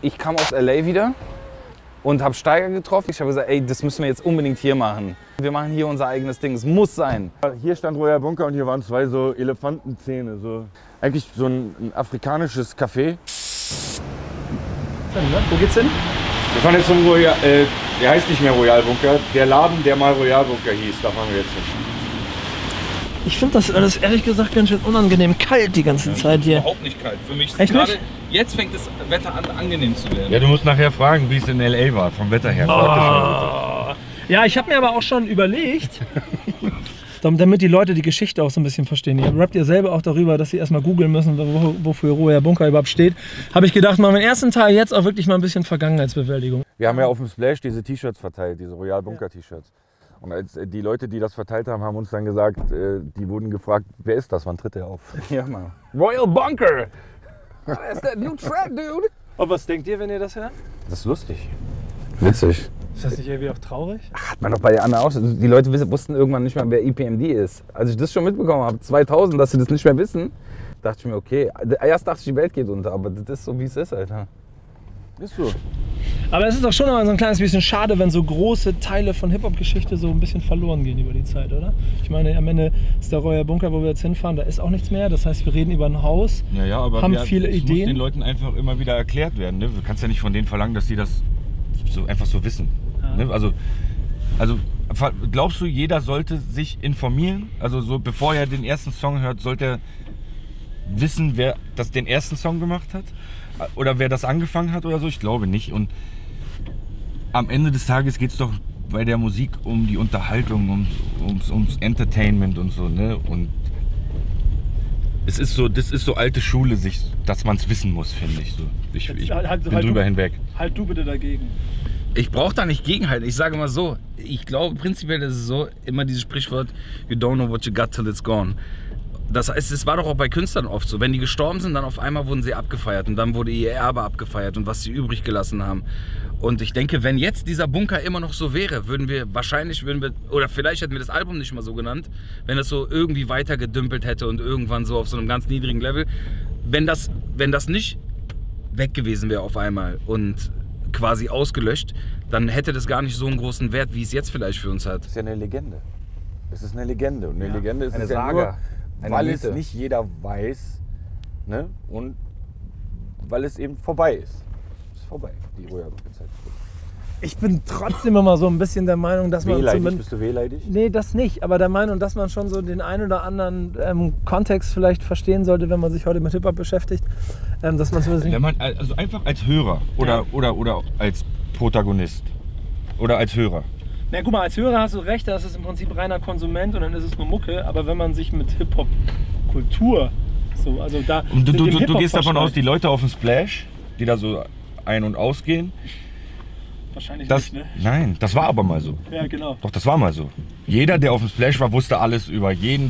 ich kam aus LA wieder und habe Steiger getroffen. Ich habe gesagt, ey, das müssen wir jetzt unbedingt hier machen. Wir machen hier unser eigenes Ding, es muss sein. Hier stand Royal Bunker und hier waren zwei so Elefantenzähne. So. Eigentlich so ein afrikanisches Café. Wo geht's hin? Wir fahren jetzt zum Royal, der heißt nicht mehr Royal Bunker. Der Laden, der mal Royal Bunker hieß, da fahren wir jetzt hin. Ich finde das alles ehrlich gesagt ganz schön unangenehm kalt die ganze Zeit hier. Überhaupt nicht kalt. Für mich ist Echt gerade, nicht? jetzt fängt das Wetter an, angenehm zu werden. Ja, du musst nachher fragen, wie es in LA war, vom Wetter her. Ja, ich habe mir aber auch schon überlegt, damit die Leute die Geschichte auch so ein bisschen verstehen. Ihr rappt ja selber auch darüber, dass sie erstmal googeln müssen, wofür Royal Bunker überhaupt steht. Habe ich gedacht, machen wir den ersten Teil jetzt auch wirklich mal ein bisschen Vergangenheitsbewältigung. Wir haben ja auf dem Splash diese T-Shirts verteilt, diese Royal Bunker T-Shirts. Und als die Leute, die das verteilt haben, haben uns dann gesagt, die wurden gefragt, wer ist das, wann tritt der auf? Ja, Mann. Royal Bunker! That's that new track, dude! Und was denkt ihr, wenn ihr das hört? Das ist lustig. Witzig. Ist das nicht irgendwie auch traurig? Hat man doch bei der anderen auch schon. Die Leute wussten irgendwann nicht mehr, wer EPMD ist. Als ich das schon mitbekommen habe, 2000, dass sie das nicht mehr wissen, dachte ich mir, okay. Erst dachte ich, die Welt geht unter, aber das ist so, wie es ist, Alter. Ist so. Aber es ist doch schon immer so ein kleines bisschen schade, wenn so große Teile von Hip-Hop-Geschichte so ein bisschen verloren gehen über die Zeit, oder? Ich meine, am Ende ist der Royal Bunker, wo wir jetzt hinfahren, da ist auch nichts mehr. Das heißt, wir reden über ein Haus, Ja, aber haben viele es muss Ideen. den Leuten einfach immer wieder erklärt werden. Ne? Du kannst ja nicht von denen verlangen, dass sie das so einfach so wissen. Ja. Ne? Also glaubst du, jeder sollte sich informieren? Also so bevor er den ersten Song hört, sollte er wissen, wer den ersten Song gemacht hat? Oder wer das angefangen hat oder so? Ich glaube nicht. Und am Ende des Tages geht es doch bei der Musik um die Unterhaltung, ums Entertainment und so. Ne? Und das ist so alte Schule, dass man es wissen muss, finde ich. So. Ich bin drüber hinweg. Halt du bitte dagegen. Ich brauche da nicht gegenhalten. Ich sage mal so, ich glaube prinzipiell ist es so, immer dieses Sprichwort, you don't know what you got till it's gone. Das heißt, es war doch auch bei Künstlern oft so. Wenn die gestorben sind, dann auf einmal wurden sie abgefeiert und dann wurde ihr Erbe abgefeiert und was sie übrig gelassen haben. Und ich denke, wenn jetzt dieser Bunker immer noch so wäre, oder vielleicht hätten wir das Album nicht mal so genannt, wenn das so irgendwie weiter gedümpelt hätte und irgendwann so auf so einem ganz niedrigen Level. Wenn das nicht weg gewesen wäre auf einmal und quasi ausgelöscht, dann hätte das gar nicht so einen großen Wert, wie es jetzt vielleicht für uns hat. Das ist ja eine Legende. Es ist eine Legende. Und eine Legende ist eine es ja Saga. nur, weil es nicht jeder weiß, ne? Und weil es eben vorbei ist. Es ist vorbei, die Royal Bunker-Zeit. Ich bin trotzdem immer so ein bisschen der Meinung, dass man Wehleidig, bist du wehleidig? Nee, das nicht, aber der Meinung, dass man schon so den einen oder anderen Kontext vielleicht verstehen sollte, wenn man sich heute mit Hip-Hop beschäftigt. Dass man so also einfach als Hörer oder als Protagonist oder als Hörer. Na guck mal, als Hörer hast du recht, da ist es im Prinzip reiner Konsument und dann ist es nur Mucke, aber wenn man sich mit Hip-Hop-Kultur so, also da... Und du gehst davon aus, die Leute auf dem Splash, die da so ein- und ausgehen, wahrscheinlich nicht, ne? Nein, das war aber mal so. Ja, genau. Doch, das war mal so. Jeder, der auf dem Splash war, wusste alles über jeden.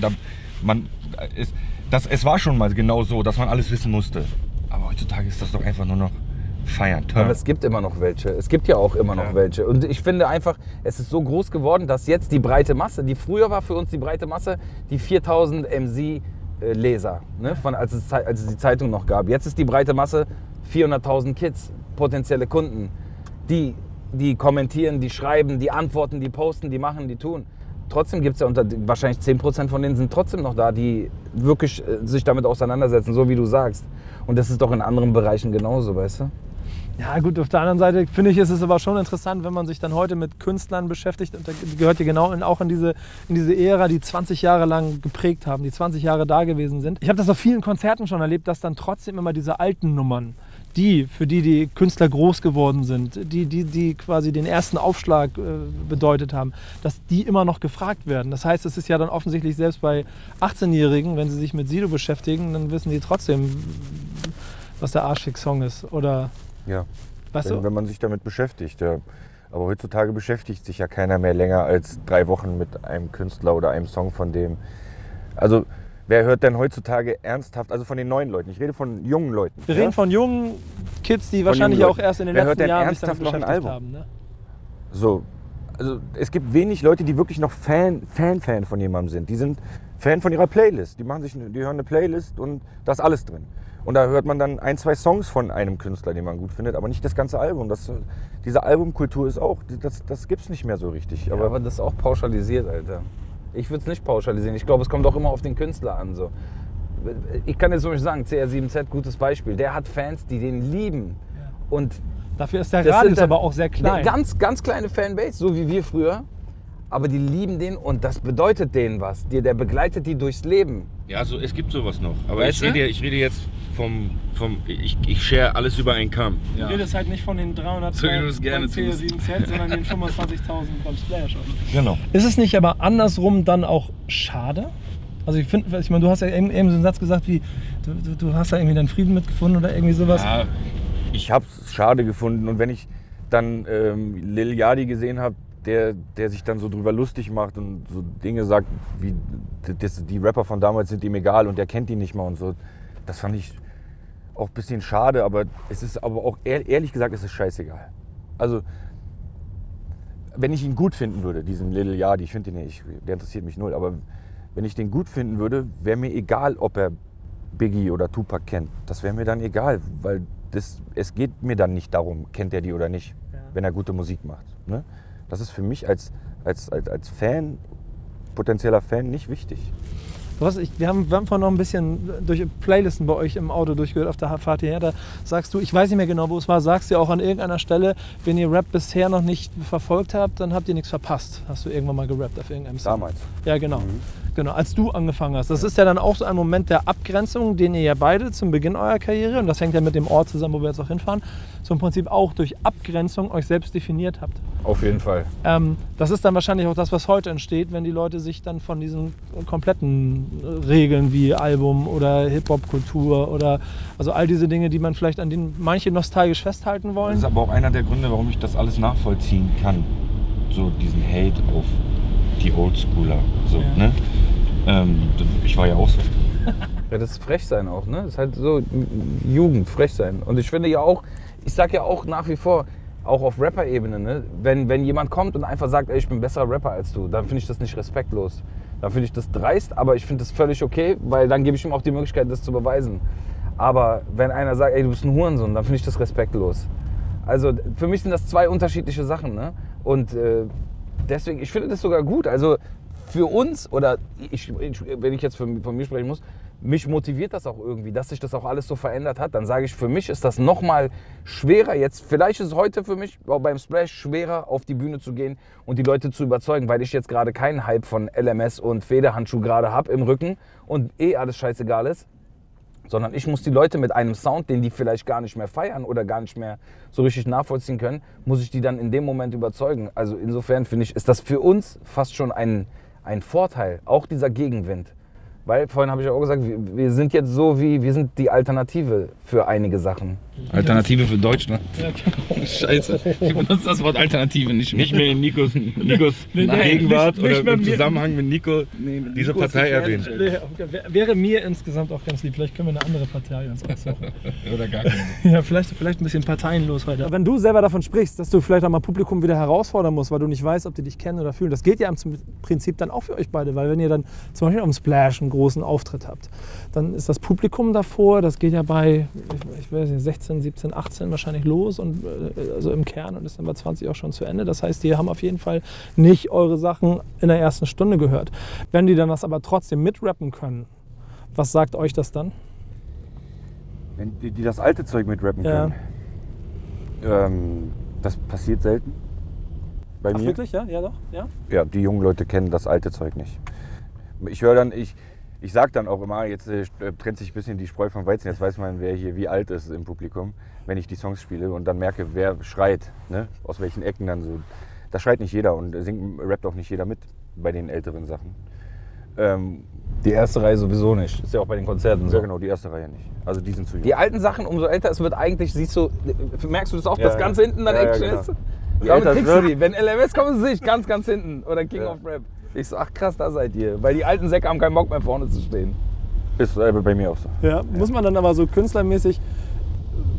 Es war schon mal genau so, dass man alles wissen musste. Aber heutzutage ist das doch einfach nur noch feiern. Aber es gibt immer noch welche. Es gibt ja auch immer noch welche. Und ich finde einfach, es ist so groß geworden, dass jetzt die breite Masse, die früher war für uns die breite Masse, die 4000 MC-Leser, ne, als es die Zeitung noch gab. Jetzt ist die breite Masse 400.000 Kids, potenzielle Kunden, die kommentieren, die schreiben, die antworten, die posten, die machen, die tun. Trotzdem gibt es ja wahrscheinlich 10% von denen sind trotzdem noch da, die wirklich sich damit auseinandersetzen, so wie du sagst. Und das ist doch in anderen Bereichen genauso, weißt du? Ja gut, auf der anderen Seite finde ich, ist es aber schon interessant, wenn man sich dann heute mit Künstlern beschäftigt. Und da gehört ja genau auch in diese Ära, die 20 Jahre lang geprägt haben, die 20 Jahre da gewesen sind. Ich habe das auf vielen Konzerten schon erlebt, dass dann trotzdem immer diese alten Nummern, für die Künstler groß geworden sind, die quasi den ersten Aufschlag bedeutet haben, dass die immer noch gefragt werden. Das heißt, es ist ja dann offensichtlich selbst bei 18-Jährigen, wenn sie sich mit Sido beschäftigen, dann wissen die trotzdem, was der Arschfick-Song ist. Oder, ja, weißt du? Wenn man sich damit beschäftigt. Ja. Aber heutzutage beschäftigt sich ja keiner mehr länger als 3 Wochen mit einem Künstler oder einem Song von dem. Also wer hört denn heutzutage ernsthaft, also von den neuen Leuten, ich rede von jungen Leuten. Wir reden von jungen Kids, die wahrscheinlich auch erst in den letzten Jahren sich damit noch ein beschäftigt Album haben. Ne? So, also es gibt wenig Leute, die wirklich noch Fan von jemandem sind. Die sind Fan von ihrer Playlist. Die hören eine Playlist und da ist alles drin. Und da hört man dann 1, 2 Songs von einem Künstler, den man gut findet, aber nicht das ganze Album. Diese Albumkultur ist auch, das gibt's nicht mehr so richtig. Aber das ist auch pauschalisiert, Alter. Ich würde es nicht pauschalisieren. Ich glaube, es kommt auch immer auf den Künstler an. So. Ich kann jetzt zum Beispiel sagen, CR7Z, gutes Beispiel. Der hat Fans, die den lieben. Ja. Und dafür ist der Radius aber auch sehr klein. Ganz, ganz kleine Fanbase, so wie wir früher. Aber die lieben den und das bedeutet denen was. Der begleitet die durchs Leben. Ja, also es gibt sowas noch. Aber ich rede jetzt ich share alles über einen Kamm. Ja. Du redest halt nicht von den 300 beim CR7Z, sondern den 25.000 beim Splash. Genau. Ist es nicht aber andersrum dann auch schade? Also ich meine, du hast ja eben so einen Satz gesagt wie, du hast da irgendwie deinen Frieden mitgefunden oder irgendwie sowas. Ja, ich habe es schade gefunden und wenn ich dann Lil Yachty gesehen habe, der sich dann so drüber lustig macht und so Dinge sagt, wie die Rapper von damals sind ihm egal und der kennt die nicht mal und so. Das fand ich auch ein bisschen schade, aber es ist aber auch, ehrlich gesagt, es ist scheißegal. Also, wenn ich ihn gut finden würde, diesen Lil Yachty, ich finde den nicht, der interessiert mich null, aber wenn ich den gut finden würde, wäre mir egal, ob er Biggie oder Tupac kennt. Das wäre mir dann egal, weil es geht mir dann nicht darum, kennt er die oder nicht, wenn er gute Musik macht. Ne? Das ist für mich als Fan, potenzieller Fan, nicht wichtig. Wir haben vorhin noch ein bisschen durch Playlisten bei euch im Auto durchgehört auf der Fahrt hierher. Da sagst du, ich weiß nicht mehr genau, wo es war, sagst du auch an irgendeiner Stelle, wenn ihr Rap bisher noch nicht verfolgt habt, dann habt ihr nichts verpasst. Hast du irgendwann mal gerappt auf irgendeinem Song? Damals. Ja, genau. Genau, als du angefangen hast. Das ist ja dann auch so ein Moment der Abgrenzung, den ihr ja beide zum Beginn eurer Karriere, und das hängt ja mit dem Ort zusammen, wo wir jetzt auch hinfahren, so im Prinzip auch durch Abgrenzung euch selbst definiert habt. Auf jeden Fall. Das ist dann wahrscheinlich auch das, was heute entsteht, wenn die Leute sich dann von diesen kompletten Regeln wie Album oder Hip-Hop-Kultur oder also all diese Dinge, die man vielleicht an denen manche nostalgisch festhalten wollen. Das ist aber auch einer der Gründe, warum ich das alles nachvollziehen kann. So diesen Hate auf die Oldschooler. So, ne? Ich war ja auch so. Ja, das ist frech sein auch, ne? Das ist halt so Jugend, frech sein. Und ich finde ja auch, ich sag ja auch nach wie vor, auch auf Rapper-Ebene, ne? Wenn jemand kommt und einfach sagt, ey, ich bin besserer Rapper als du, dann finde ich das nicht respektlos. Dann finde ich das dreist, aber ich finde das völlig okay, weil dann gebe ich ihm auch die Möglichkeit, das zu beweisen. Aber wenn einer sagt, ey, du bist ein Hurensohn, dann finde ich das respektlos. Also für mich sind das zwei unterschiedliche Sachen, ne? Und deswegen, ich finde das sogar gut. Also für uns, oder wenn ich jetzt von mir sprechen muss, mich motiviert das auch irgendwie, dass sich das auch alles so verändert hat. Dann sage ich, für mich ist das nochmal schwerer jetzt. Vielleicht ist es heute für mich auch beim Splash schwerer, auf die Bühne zu gehen und die Leute zu überzeugen, weil ich jetzt gerade keinen Hype von LMS und Federhandschuh gerade habe im Rücken und alles scheißegal ist. Sondern ich muss die Leute mit einem Sound, den die vielleicht gar nicht mehr feiern oder gar nicht mehr so richtig nachvollziehen können, muss ich die dann in dem Moment überzeugen. Also insofern finde ich, ist das für uns fast schon ein Vorteil, auch dieser Gegenwind. Weil vorhin habe ich ja auch gesagt, wir sind jetzt so wir sind die Alternative für einige Sachen. Alternative für Deutschland. Ja, genau. Scheiße, ich benutze das Wort Alternative nicht mehr. Nicht mehr in Nikos Gegenwart oder im Zusammenhang mit Nico diese Partei erwähnt. Wäre mir insgesamt auch ganz lieb. Vielleicht können wir eine andere Partei uns aussuchen. Oder gar keine. Ja, vielleicht ein bisschen parteienlos heute. Wenn du selber davon sprichst, dass du vielleicht auch mal Publikum wieder herausfordern musst, weil du nicht weißt, ob die dich kennen oder fühlen, das gilt ja im Prinzip dann auch für euch beide. Weil wenn ihr dann zum Beispiel am Splash einen großen Auftritt habt, dann ist das Publikum davor, das geht ja bei, ich weiß nicht, 16, 17, 18 wahrscheinlich los und also im Kern und ist dann bei 20 auch schon zu Ende. Das heißt, die haben auf jeden Fall nicht eure Sachen in der ersten Stunde gehört. Wenn die dann das aber trotzdem mitrappen können, was sagt euch das dann? Wenn die das alte Zeug mitrappen können, das passiert selten. Bei mir. Wirklich? Ja, doch? Ja? Ja, die jungen Leute kennen das alte Zeug nicht. Ich höre dann, ich sage dann auch immer, jetzt trennt sich ein bisschen die Spreu vom Weizen, jetzt weiß man, wer hier wie alt ist im Publikum, wenn ich die Songs spiele und dann merke, wer schreit, ne? Aus welchen Ecken dann so. Da schreit nicht jeder und rappt auch nicht jeder mit bei den älteren Sachen. Die erste Reihe sowieso nicht. Ist ja auch bei den Konzerten so. Ja genau, die erste Reihe nicht. Also die sind zu jung. Die alten Sachen, umso älter es wird eigentlich, siehst du, merkst du das auch, dass ganz hinten dann Action ist? Damit kriegst du die. Wenn LMS kommen, sehe ich ganz hinten. Oder King of Rap. Ich so, ach krass, da seid ihr. Weil die alten Säcke haben keinen Bock mehr vorne zu stehen. Ist bei mir auch so. Ja, muss man dann aber so künstlermäßig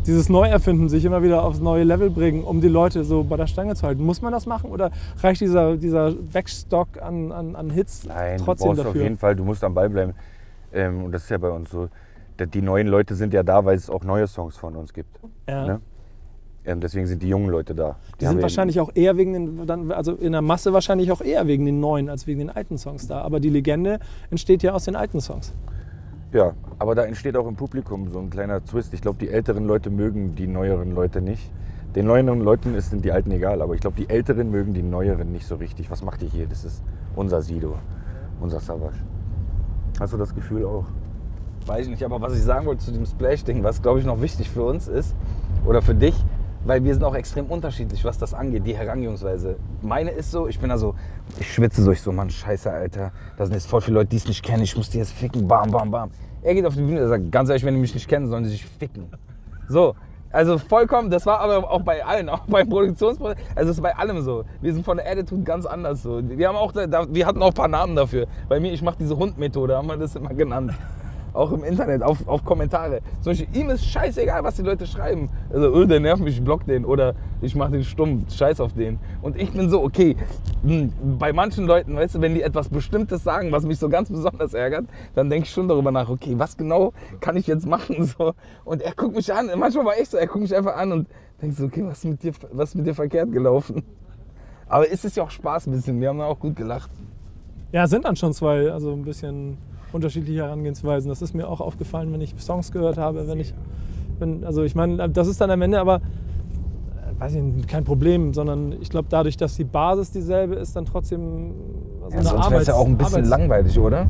dieses Neuerfinden, sich immer wieder aufs neue Level bringen, um die Leute so bei der Stange zu halten. Muss man das machen oder reicht dieser Backstock an Hits Nein, trotzdem du brauchst dafür? auf jeden Fall, du musst am Ball bleiben. Und das ist ja bei uns so. Die neuen Leute sind ja da, weil es auch neue Songs von uns gibt. Ja. Ne? Deswegen sind die jungen Leute da. Die sind wahrscheinlich auch eher wegen den, also in der Masse wahrscheinlich auch eher wegen den neuen als wegen den alten Songs da. Aber die Legende entsteht ja aus den alten Songs. Ja, aber da entsteht auch im Publikum so ein kleiner Twist. Ich glaube, die älteren Leute mögen die neueren Leute nicht. Den neueren Leuten sind die Alten egal, aber ich glaube, die Älteren mögen die Neueren nicht so richtig. Was macht ihr hier? Das ist unser Sido, unser Savage. Hast du das Gefühl auch? Weiß ich nicht, aber was ich sagen wollte zu dem Splash-Ding, was glaube ich noch wichtig für uns ist, oder für dich, weil wir sind auch extrem unterschiedlich, was das angeht, die Herangehensweise. Meine ist so, ich bin da so, ich schwitze so, ich so, Mann, scheiße, Alter, da sind jetzt voll viele Leute, die es nicht kennen, ich muss die jetzt ficken, bam, bam, bam. Er geht auf die Bühne, er sagt, ganz ehrlich, wenn die mich nicht kennen, sollen sie sich ficken. So, also vollkommen, das war aber auch bei allen, auch beim Produktionsprozess, also es ist bei allem so. Wir sind von der Attitude ganz anders so. Wir haben auch, wir hatten auch ein paar Namen dafür. Bei mir, ich mache diese Hund-Methode, haben wir das immer genannt. Auch im Internet, auf Kommentare. Zum Beispiel, ihm ist scheißegal, was die Leute schreiben. Also, oh, der nervt mich, ich block den oder ich mach den stumm, scheiß auf den. Und ich bin so, okay, bei manchen Leuten, weißt du, wenn die etwas Bestimmtes sagen, was mich so ganz besonders ärgert, dann denke ich schon darüber nach, okay, was genau kann ich jetzt machen? So. Und er guckt mich an, manchmal war echt so, er guckt mich einfach an und denkt so, okay, was ist mit dir verkehrt gelaufen? Aber es ist ja auch Spaß ein bisschen, wir haben auch gut gelacht. Ja, es sind dann schon zwei, also ein bisschen unterschiedliche Herangehensweisen. Das ist mir auch aufgefallen, wenn ich Songs gehört habe, also ich meine, das ist dann am Ende aber, weiß ich nicht, kein Problem, sondern ich glaube dadurch, dass die Basis dieselbe ist, dann trotzdem ja, sonst wäre es ja auch ein bisschen langweilig, oder?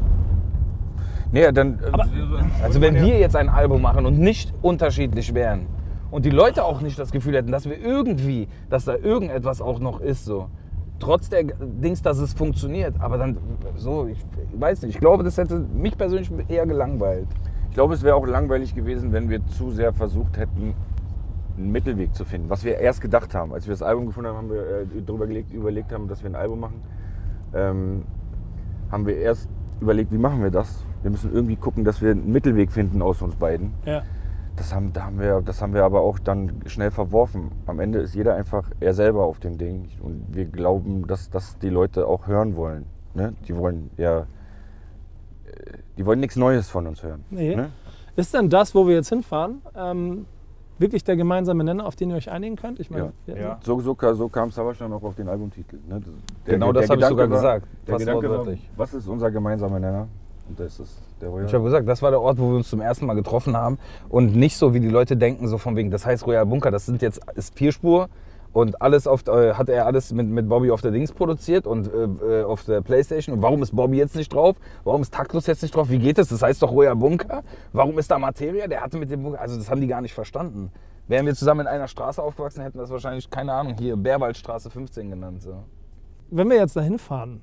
Nee, dann, also wenn wir jetzt ein Album machen und nicht unterschiedlich wären und die Leute auch nicht das Gefühl hätten, dass wir irgendwie, dass da irgendetwas auch noch ist, so. Trotz der Dings, dass es funktioniert, aber dann so, ich weiß nicht, ich glaube, das hätte mich persönlich eher gelangweilt. ich glaube, es wäre auch langweilig gewesen, wenn wir zu sehr versucht hätten, einen Mittelweg zu finden. Was wir erst gedacht haben, als wir das Album gefunden haben, haben wir darüber überlegt haben, dass wir ein Album machen, haben wir erst überlegt, wie machen wir das? Wir müssen irgendwie gucken, dass wir einen Mittelweg finden aus uns beiden. Ja. Das haben wir aber auch dann schnell verworfen. Am Ende ist jeder einfach er selber auf dem Ding. Und wir glauben, dass das die Leute auch hören wollen. Ne? Die wollen nichts Neues von uns hören. Nee. Ne? Ist denn das, wo wir jetzt hinfahren, wirklich der gemeinsame Nenner, auf den ihr euch einigen könnt? Ich meine, Ja. So kam Savage dann auch auf den Albumtitel. Ne? Genau das habe ich sogar gesagt. Der Fast Gedanke war, wortwörtlich. was ist unser gemeinsamer Nenner? Und das ist der Royal. Ich habe gesagt, das war der Ort, wo wir uns zum ersten Mal getroffen haben und nicht so, wie die Leute denken, so von wegen, das heißt Royal Bunker, das ist Vierspur und alles hat er alles mit Bobby auf der Dings produziert und auf der Playstation. Und warum ist Bobby jetzt nicht drauf? Warum ist Taktlos jetzt nicht drauf? Wie geht das? Das heißt doch Royal Bunker. Warum ist da Materia? Der hatte mit dem Bunker, also das haben die gar nicht verstanden. Wären wir zusammen in einer Straße aufgewachsen, hätten wir das wahrscheinlich, keine Ahnung, hier Bärwaldstraße 15 genannt. So. Wenn wir jetzt dahin fahren,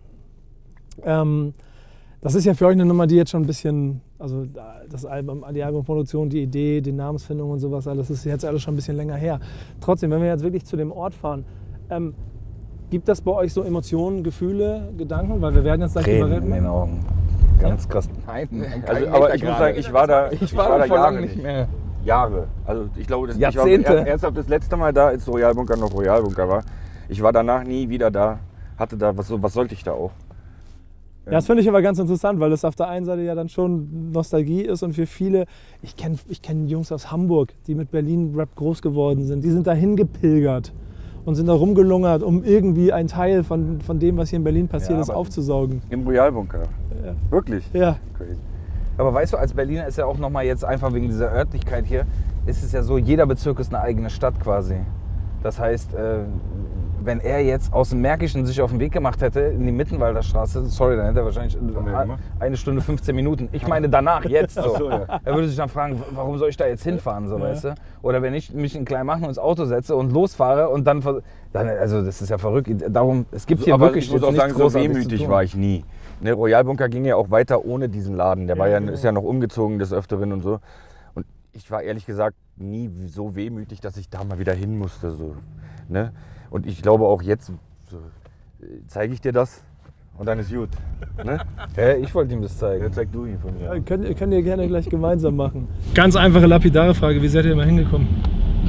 das ist ja für euch eine Nummer, die jetzt schon ein bisschen, also das Album, die Albumproduktion, die Idee, die Namensfindung und sowas, das ist jetzt alles schon ein bisschen länger her. Trotzdem, wenn wir jetzt wirklich zu dem Ort fahren, gibt das bei euch so Emotionen, Gefühle, Gedanken? Weil wir werden jetzt gleich Tränen in den Augen. Ganz krass. Nein, also, aber ich muss sagen, ich war da vor Jahre lange nicht mehr. Jahre. Also ich glaube, Jahrzehnte. Ich war ernsthaft das letzte Mal da, als Royal Bunker noch Royal Bunker war. Ich war danach nie wieder da. Hatte da, was sollte ich da auch? Ja, das finde ich aber ganz interessant, weil das auf der einen Seite ja dann schon Nostalgie ist und für viele, ich kenn Jungs aus Hamburg, die mit Berlin-Rap groß geworden sind, die sind da hingepilgert und sind da rumgelungert, um irgendwie einen Teil von dem, was hier in Berlin passiert ist, aufzusaugen. Im Royal Bunker? Ja. Wirklich? Ja. Crazy. Aber weißt du, als Berliner ist ja auch nochmal jetzt einfach wegen dieser Örtlichkeit hier, ist es ja so, jeder Bezirk ist eine eigene Stadt quasi. Das heißt, wenn er jetzt aus dem Märkischen sich auf den Weg gemacht hätte in die Mittenwalder Straße, sorry, dann hätte er wahrscheinlich 1 Stunde 15 Minuten. Ich meine danach, jetzt so. So, ja. Er würde sich dann fragen, warum soll ich da jetzt hinfahren, so, weißt du? Oder wenn ich mich in Kleinmachnow ins Auto setze und losfahre und dann, also das ist ja verrückt. Darum, es gibt hier aber wirklich ich muss auch sagen, so großartig wehmütig war ich nie. Ne, Royal Bunker ging ja auch weiter ohne diesen Laden. Der ist ja noch umgezogen des Öfteren und so. Und ich war ehrlich gesagt nie so wehmütig, dass ich da mal wieder hin musste. So. Ne? Und ich glaube auch jetzt zeige ich dir das und dann ist gut. Ne? Ich wollte ihm das zeigen. Ja, zeig du ihn von mir. Könnt ihr gerne gleich gemeinsam machen. Ganz einfache, lapidare Frage, wie seid ihr immer hingekommen?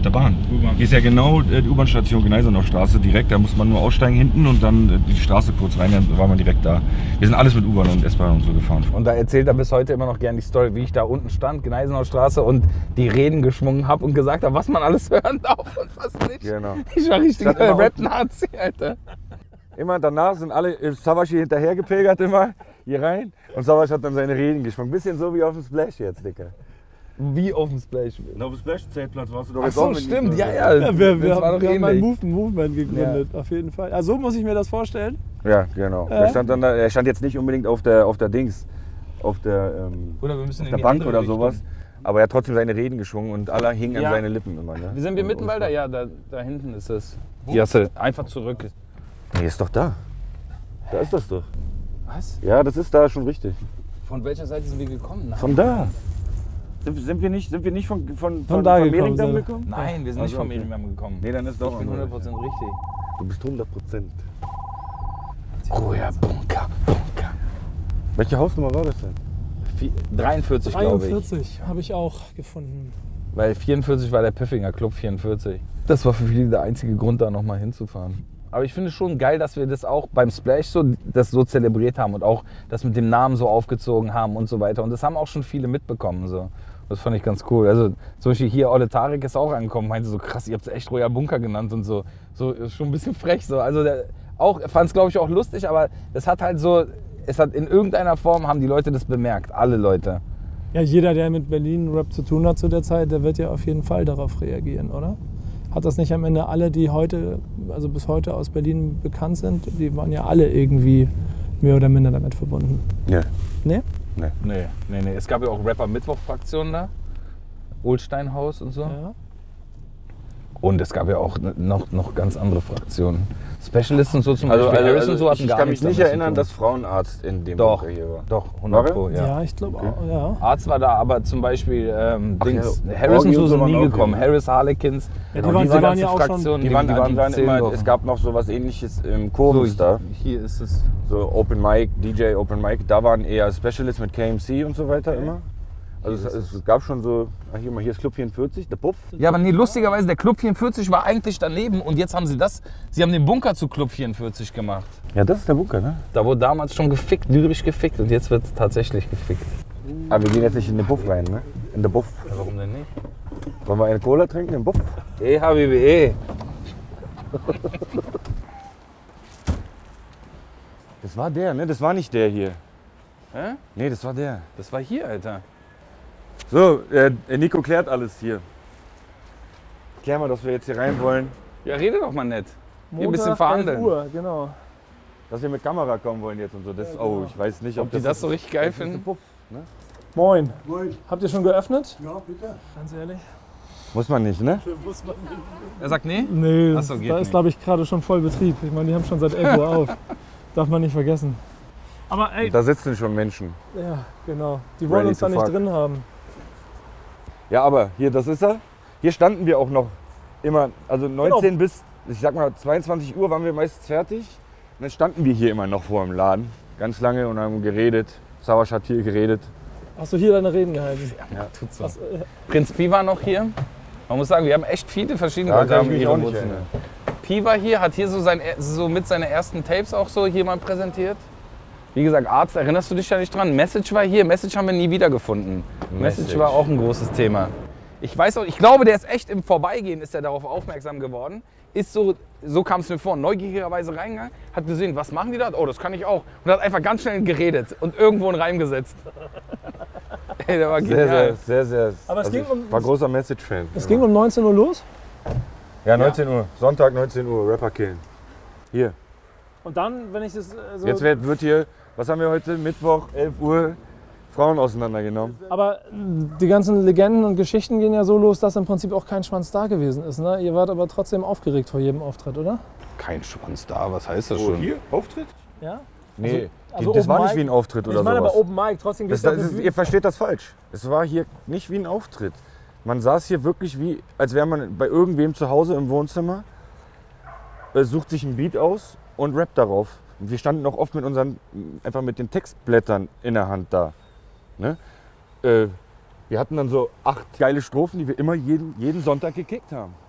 der Bahn. Hier ist ja genau die U-Bahn-Station Gneisenauer Straße direkt. Da muss man nur aussteigen hinten und dann die Straße kurz rein, dann war man direkt da. Wir sind alles mit U-Bahn und S-Bahn und so gefahren. Und da erzählt er bis heute immer noch gerne die Story, wie ich da unten stand, Gneisenauer Straße, und die Reden geschwungen habe und gesagt habe, was man alles hören darf und was nicht. Genau. Ich war richtig Rap-Nazi, Alter. Immer danach sind alle Savas hier hinterher gepilgert immer hier rein und Savas hat dann seine Reden geschwungen. Bisschen so wie auf dem Splash jetzt, Dicker. Wie auf dem Splash. Na, auf dem Splash-Zeltplatz warst du doch Ach jetzt auch so, mit stimmt, ihm. ja. Wir war doch haben ein ähnlich. Movement gegründet, auf jeden Fall. Also so muss ich mir das vorstellen. Ja, genau. Er stand dann da, er stand jetzt nicht unbedingt auf der Dings, auf der, Oder wir müssen auf in der die Bank andere oder Richtung. sowas. Aber er hat trotzdem seine Reden geschwungen und alle hingen Ja. an seine Lippen immer. Ne? Sind wir Mittenwalder? Ja, da hinten ist es. Jasse, einfach zurück. Nee, ist doch da. Da ist das doch. Was? Ja, das ist da schon richtig. Von welcher Seite sind wir gekommen? Nein, Von da. Sind wir nicht von da gekommen, Mehringdamm sind wir. gekommen? Nein, wir sind nicht Also, vom okay. Miriam gekommen. Nee, dann ist Ich doch bin 100% andere. richtig. Du bist 100%. Oh ja, Bunker. Welche Hausnummer war das denn? 43, glaube ich. 43 habe ich auch gefunden. Weil 44 war der Piffinger Club 44. Das war für viele der einzige Grund, da nochmal hinzufahren. Aber ich finde schon geil, dass wir das auch beim Splash das so zelebriert haben und auch das mit dem Namen so aufgezogen haben und so weiter. Und das haben auch schon viele mitbekommen. So. Das fand ich ganz cool. Also zum Beispiel hier Olle Tarek ist auch angekommen, meinte so, krass, ihr habt es echt Royal Bunker genannt und so. So ist schon ein bisschen frech. So. Also fand es, glaube ich, auch lustig, aber es hat halt so, in irgendeiner Form haben die Leute das bemerkt, alle Leute. Ja, jeder, der mit Berlin-Rap zu tun hat zu der Zeit, der wird ja auf jeden Fall darauf reagieren, oder? Hat das nicht am Ende alle, die heute, also bis heute aus Berlin bekannt sind, die waren ja alle irgendwie mehr oder minder damit verbunden? Ja. Ne? Nee. Es gab ja auch Rapper-Mittwoch-Fraktionen da. Ulsteinhaus und so. Ja. Und es gab ja auch noch ganz andere Fraktionen. Specialists und so zum Beispiel. Harris und so hatten ich gar kann mich nichts nicht damit zu erinnern, tun. dass Frauenarzt in dem Doch, Bunker hier war. doch, War 100 er? Pro, ja. Ja, ich glaube auch, ja. Arzt war da, aber zum Beispiel Dings, ja, Harris und so Orgy sind waren nie auch gekommen. hier, ne? Harris, Harlequins, Ja, genau, die waren ganze ja auch schon- Fraktion, Die waren immer, zählen es gab noch so was ähnliches im Chorus da. Hier ist es. So Open Mic, DJ Open Mic, da waren eher Specialists mit KMC und so weiter immer. Also es gab schon so, hier ist Club 44, der Puff. Ja, aber nee, lustigerweise, der Club 44 war eigentlich daneben und jetzt haben sie haben den Bunker zu Club 44 gemacht. Ja, das ist der Bunker, ne? Da wurde damals schon gefickt, lyrisch gefickt und jetzt wird tatsächlich gefickt. Aber wir gehen jetzt nicht in den Puff rein, ne? In den Puff. Ja, warum denn nicht? Wollen wir eine Cola trinken im Puff? Habibi, Das war der, ne? Das war nicht der hier. Hä? Nee, das war der. Das war hier, Alter. So, Nico klärt alles hier. Klär mal, dass wir jetzt hier rein wollen. Ja, rede doch mal nett. Hier ein Montag, bisschen verhandeln. 11 Uhr, genau. Dass wir mit Kamera kommen wollen jetzt und so. Das, Ja, genau. Oh, ich weiß nicht, Ob die das so richtig geil das ist der finden? Puff, ne? Moin. Moin. Habt ihr schon geöffnet? Ja, bitte. Ganz ehrlich? Muss man nicht, ne? Er sagt nee? Nee, Ach so, geht da ist nicht. glaube ich gerade schon voll Betrieb. Ich meine, die haben schon seit 11 Uhr auf. Darf man nicht vergessen. Aber ey, Da sitzen schon Menschen. ja, genau. Die wollen Ready uns da to nicht fuck. drin haben. Ja, aber hier, das ist er. Hier standen wir auch noch immer, also 19 bis, ich sag mal, 22 Uhr waren wir meistens fertig. Und dann standen wir hier immer noch vor dem Laden. Ganz lange und haben geredet. Savas hat hier geredet. Hast du hier deine Reden gehalten? Ja, tut so. Was, Prinz Pi war noch hier. Man muss sagen, wir haben echt viele verschiedene Da Leute kann haben ich mich ihre auch nicht Wurzeln. erinnern. Pi war hier, hat hier so mit seine ersten Tapes auch so hier mal präsentiert. Wie gesagt, Arzt, erinnerst du dich da nicht dran? Message war hier, Message haben wir nie wiedergefunden. Message war auch ein großes Thema. Ich weiß auch, ich glaube, der ist echt im Vorbeigehen, ist er darauf aufmerksam geworden. Ist so kam es mir vor, neugierigerweise reingegangen, hat gesehen, was machen die da? Oh, das kann ich auch. Und hat einfach ganz schnell geredet und irgendwo einen Reim gesetzt. Ey, der war genial. Sehr. Aber es ging um- war großer Message-Fan. Es ging um 19 Uhr los Ja, 19 Uhr. Sonntag 19 Uhr, Rapper killen. Hier. und dann, wenn ich das so... Jetzt wird hier, was haben wir heute? Mittwoch, 11 Uhr, Frauen auseinandergenommen. Aber die ganzen Legenden und Geschichten gehen ja so los, dass im Prinzip auch kein Schwanz da gewesen ist. Ne? Ihr wart aber trotzdem aufgeregt vor jedem Auftritt, oder? Kein Schwanz da, was heißt das Oh, schon? hier? Auftritt? Ja? Nee, also das war Open nicht Mic- wie ein Auftritt oder Ich meine sowas. aber Open Mic, trotzdem geht es Ihr versteht das falsch. Es war hier nicht wie ein Auftritt. Man saß hier wirklich wie, als wäre man bei irgendwem zu Hause im Wohnzimmer, sucht sich ein Beat aus und rappt darauf. Und wir standen auch oft einfach mit den Textblättern in der Hand da. Ne? Wir hatten dann so 8 geile Strophen, die wir immer jeden Sonntag gekickt haben.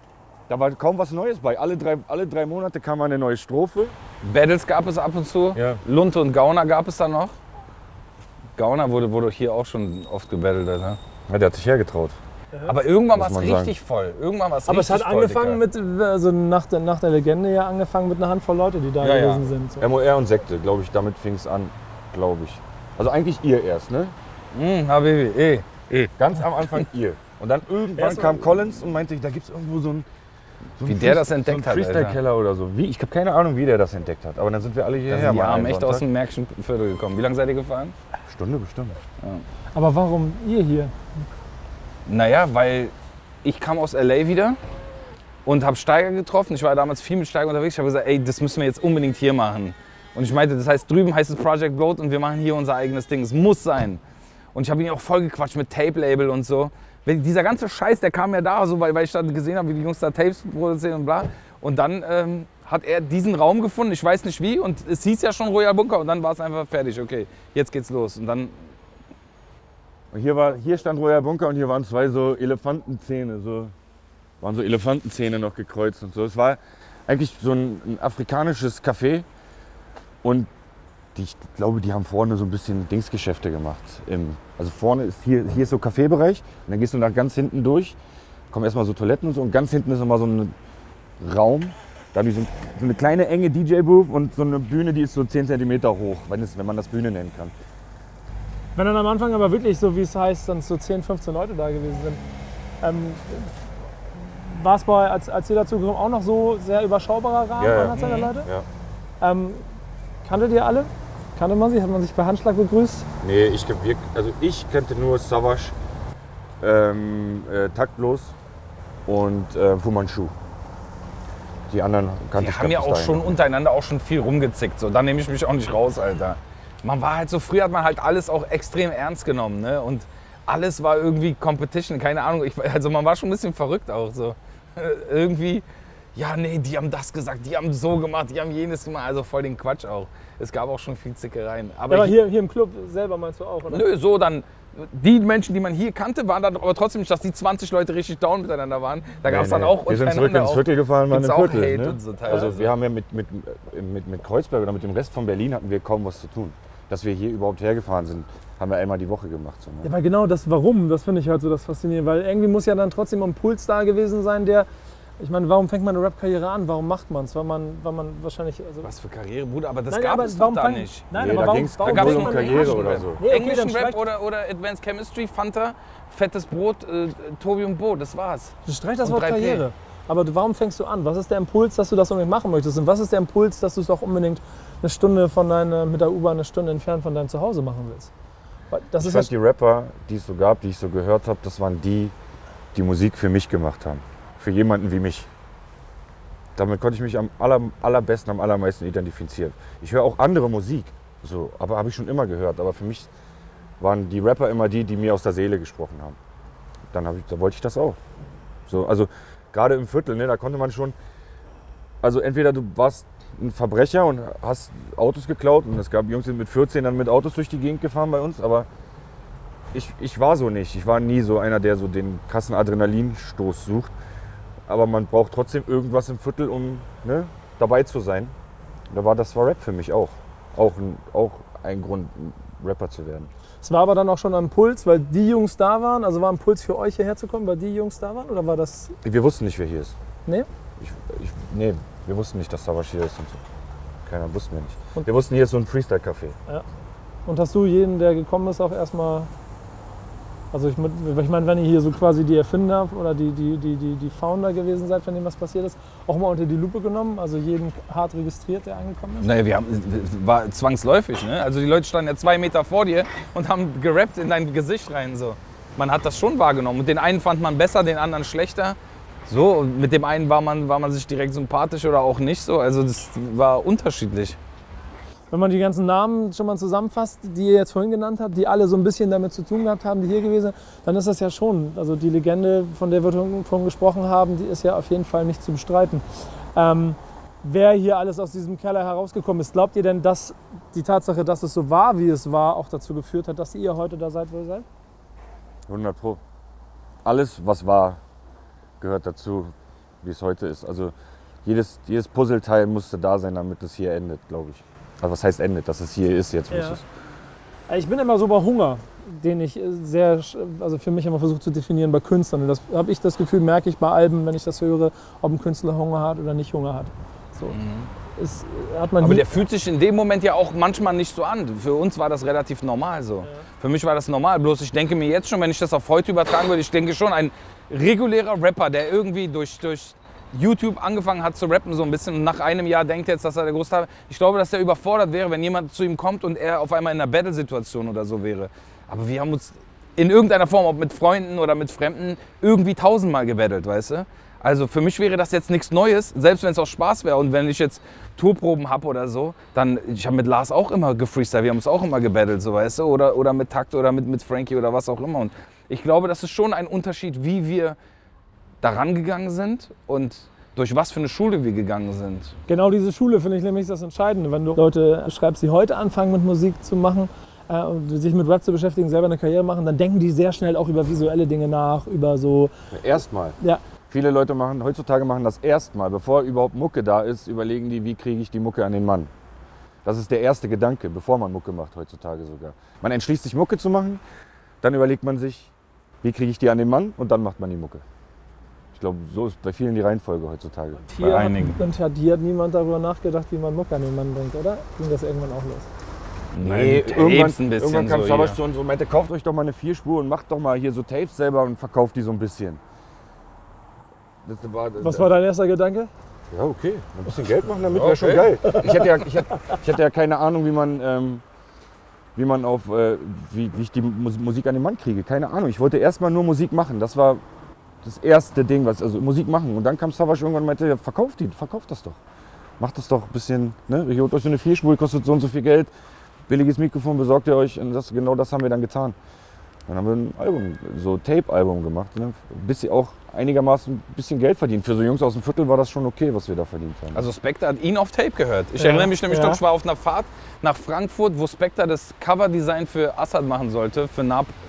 Da war kaum was Neues bei. Alle drei Monate kam mal eine neue Strophe. Battles gab es ab und zu. Ja. Lunte und Gauner gab es da noch. Gauner wurde hier auch schon oft gebettelt. Ne? Ja, der hat sich hergetraut. Aber irgendwann war Muss es man richtig voll. Irgendwann war es Aber es richtig hat voll, angefangen Dicker. mit, also nach der Legende ja angefangen mit einer Handvoll Leute, die da Ja, ja. gewesen sind. So. MOR und Sekte, glaube ich, damit fing es an, glaube ich. Also eigentlich ihr erst, ne? Habibi, Ganz am Anfang ihr. Und dann irgendwann Erst kam mal- Collins und meinte, da gibt es irgendwo so ein Wie der das entdeckt hat, Freestyle-Keller oder so. Wie? Ich habe keine Ahnung, wie der das entdeckt hat. Aber dann sind wir alle Da hierher. sind die mal Armen einen echt Sonntag. aus dem Märkischen Viertel gekommen. Wie lange seid ihr gefahren? Stunde bestimmt. Aber warum ihr hier? Naja, weil ich kam aus L.A. wieder und habe Steiger getroffen. Ich war damals viel mit Steiger unterwegs. Ich habe gesagt, ey, das müssen wir jetzt unbedingt hier machen. Und ich meinte, das heißt, drüben heißt es Project Bloat und wir machen hier unser eigenes Ding. Es muss sein. Und ich habe ihn auch voll gequatscht mit Tape-Label und so. Dieser ganze Scheiß, der kam ja da, so, weil ich da gesehen habe, wie die Jungs da Tapes produzieren und bla. Und dann hat er diesen Raum gefunden, ich weiß nicht wie. Und es hieß ja schon Royal Bunker und dann war es einfach fertig. Okay, jetzt geht's los. Und dann Und hier stand Royal Bunker und hier waren zwei so Elefantenzähne. Waren so Elefantenzähne noch gekreuzt und so. Es war eigentlich so ein afrikanisches Café. Und ich glaube, die haben vorne so ein bisschen Dingsgeschäfte gemacht. Also vorne ist hier ist so Kaffeebereich und dann gehst du nach ganz hinten durch, kommen erstmal so Toiletten und so und ganz hinten ist nochmal so ein Raum. Da haben die so eine kleine enge DJ-Booth und so eine Bühne, die ist so 10 cm hoch, wenn man das Bühne nennen kann. Wenn dann am Anfang aber wirklich, so wie es heißt, dann so 10, 15 Leute da gewesen sind, war es bei, als ihr dazu gekommen, auch noch so sehr überschaubarer Rahmen, Anzahl der Leute? Ja. Kanntet ihr alle? Kannte man sich? Hat man sich per Handschlag begrüßt? Nee, ich kannte nur Savage, Taktlos und Fu Manchu. Die anderen kannte ich Die haben ja bis auch dahin. schon untereinander auch schon viel rumgezickt. So. Da nehme ich mich auch nicht raus, Alter. Man war halt so, früher hat man halt alles auch extrem ernst genommen. Ne? Und alles war irgendwie Competition, keine Ahnung. Also man war schon ein bisschen verrückt auch so. Irgendwie, ja nee, die haben das gesagt, die haben so gemacht, die haben jenes gemacht. Also voll den Quatsch auch. Es gab auch schon viel Zickereien. Aber hier im Club selber meinst du auch, oder? Nö, so dann. Die Menschen, die man hier kannte, waren dann aber trotzdem nicht, dass die 20 Leute richtig down miteinander waren. Da gab es dann auch Wir sind zurück untereinander ins Viertel gefahren, waren gibt's im auch Viertel. Hate Ne? und so teilweise. Also wir haben ja mit Kreuzberg oder mit dem Rest von Berlin hatten wir kaum was zu tun. Dass wir hier überhaupt hergefahren sind, haben wir einmal die Woche gemacht. So, ne? Ja, aber genau das Warum, das finde ich halt so das Faszinierende. Weil irgendwie muss ja dann trotzdem ein Impuls da gewesen sein, der... Ich meine, warum fängt man eine Rap-Karriere an? Warum macht man es? Weil man wahrscheinlich... Also Was für Karriere, Bruder, aber das Nein, gab aber es doch warum da fang- nicht. Nein, Nee, aber da warum, ging's warum gab's wohl nur um man Karriere Englischen oder Rap. so. Nee, okay, Englischen dann Rap oder Advanced Chemistry, Fanta, fettes Brot, Tobi und Bo, das war's. Streich das Und Wort 3P. Karriere. Aber warum fängst du an? Was ist der Impuls, dass du das unbedingt machen möchtest? Und was ist der Impuls, dass du es auch unbedingt eine Stunde mit der U-Bahn eine Stunde entfernt von deinem Zuhause machen willst? Weil das Ich ist fand ja, die Rapper, die es so gab, die ich so gehört habe, das waren die Musik für mich gemacht haben. Für jemanden wie mich. Damit konnte ich mich am allerbesten, am allermeisten identifizieren. Ich höre auch andere Musik, so, aber habe ich schon immer gehört. Aber für mich waren die Rapper immer die mir aus der Seele gesprochen haben. Da wollte ich das auch. So, also gerade im Viertel, ne, da konnte man schon, also entweder du warst ein Verbrecher und hast Autos geklaut und es gab Jungs, die sind mit 14 dann mit Autos durch die Gegend gefahren bei uns, aber ich war so nicht. Ich war nie so einer, der so den krassen Adrenalinstoß sucht. Aber man braucht trotzdem irgendwas im Viertel, um dabei zu sein. Das war Rap für mich auch. Auch ein Grund, ein Rapper zu werden. es war aber dann auch schon ein Impuls, weil die Jungs da waren. Also war ein Impuls für euch hierher zu kommen, weil die Jungs da waren? Oder war das... Wir wussten nicht, wer hier ist. Nee? Nee, wir wussten nicht, dass Savage hier ist und so. Keiner wussten wir nicht. Wir wussten, hier ist so ein Freestyle-Café. Und hast du jeden, der gekommen ist, auch erstmal... Also ich meine, wenn ihr hier so quasi die Erfinder oder die Founder gewesen seid, von dem was passiert ist, auch mal unter die Lupe genommen, also jeden hart registriert, der angekommen ist? Naja, war zwangsläufig, ne? Also die Leute standen ja 2 Meter vor dir und haben gerappt in dein Gesicht rein, so. Man hat das schon wahrgenommen und den einen fand man besser, den anderen schlechter. So, und mit dem einen war man sich direkt sympathisch oder auch nicht so, also das war unterschiedlich. Wenn man die ganzen Namen schon mal zusammenfasst, die ihr jetzt vorhin genannt habt, die alle so ein bisschen damit zu tun gehabt haben, die hier gewesen sind, dann ist das ja schon, also die Legende, von der wir vorhin gesprochen haben, die ist ja auf jeden Fall nicht zu bestreiten. Wer hier alles aus diesem Keller herausgekommen ist, glaubt ihr denn, dass die Tatsache, dass es so war, wie es war, auch dazu geführt hat, dass ihr heute da seid, wo ihr seid? 100 Pro. Alles, was war, gehört dazu. wie es heute ist. Also jedes Puzzleteil musste da sein, damit es hier endet, glaube ich. Also was heißt endet, dass es hier ist jetzt, wo es ist. Ich bin immer so bei Hunger, den ich also für mich immer versuche zu definieren bei Künstlern. Und das habe ich das Gefühl, merke ich bei Alben, wenn ich das höre, ob ein Künstler Hunger hat oder nicht Hunger hat. So. Aber der fühlt sich in dem Moment ja auch manchmal nicht so an. Für uns war das relativ normal so. Ja. Für mich war das normal. Bloß ich denke mir jetzt schon, wenn ich das auf heute übertragen würde, ich denke schon, ein regulärer Rapper, der irgendwie durch YouTube angefangen hat zu rappen so ein bisschen und nach einem Jahr denkt jetzt, dass er der Großteil. Ich glaube, dass er überfordert wäre, wenn jemand zu ihm kommt und er auf einmal in einer Battle-Situation oder so wäre. Aber wir haben uns in irgendeiner Form, ob mit Freunden oder mit Fremden, irgendwie 1000-mal gebattelt, weißt du? Also für mich wäre das jetzt nichts Neues, selbst wenn es auch Spaß wäre. Und wenn ich jetzt Tourproben habe oder so, dann, ich habe mit Lars auch immer gefreestylt, wir haben uns auch immer gebattelt, so weißt du, oder mit Takt oder mit Frankie oder was auch immer. Und ich glaube, das ist schon ein Unterschied, wie wir daran gegangen sind und durch was für eine Schule wir gegangen sind. Genau diese Schule finde ich nämlich das Entscheidende. Wenn du Leute schreibst, die heute anfangen mit Musik zu machen und sich mit Rap zu beschäftigen, selber eine Karriere machen, dann denken die sehr schnell auch über visuelle Dinge nach, über so... Erstmal. Ja. Viele Leute heutzutage machen das erstmal, bevor überhaupt Mucke da ist, überlegen die, wie kriege ich die Mucke an den Mann. Das ist der erste Gedanke, bevor man Mucke macht heutzutage sogar. Man entschließt sich Mucke zu machen, dann überlegt man sich, wie kriege ich die an den Mann und dann macht man die Mucke. Ich glaube, so ist bei vielen die Reihenfolge heutzutage. Bei einigen. Hier hat niemand darüber nachgedacht, wie man Mucke an den Mann bringt, oder? Ging das irgendwann auch los? Nee, irgendwann kam Savas zu uns und meinte, kauft euch doch mal eine 4-Spur und macht doch mal hier so Tapes selber und verkauft die so ein bisschen. Was war dein erster Gedanke? Ja, okay, ein bisschen Geld machen damit wäre schon geil. Ich hatte ja keine Ahnung, wie ich die Musik an den Mann kriege. Keine Ahnung. Ich wollte erstmal nur Musik machen. Das war das erste Ding, also Musik machen. Und dann kam Savas irgendwann und meinte, ja, verkauft das doch. Macht das doch ein bisschen, ne? Ihr holt euch so eine 4-Spur, kostet so und so viel Geld. Billiges Mikrofon besorgt ihr euch. Und genau das haben wir dann getan. Dann haben wir ein Album, so Tape-Album gemacht. Ne? Auch einigermaßen ein bisschen Geld verdient. Für so Jungs aus dem Viertel war das schon okay, was wir da verdient haben. Also Spectre hat ihn auf Tape gehört. Ich erinnere mich nämlich noch, ich war auf einer Fahrt nach Frankfurt, wo Spectre das Coverdesign für Assad machen sollte, für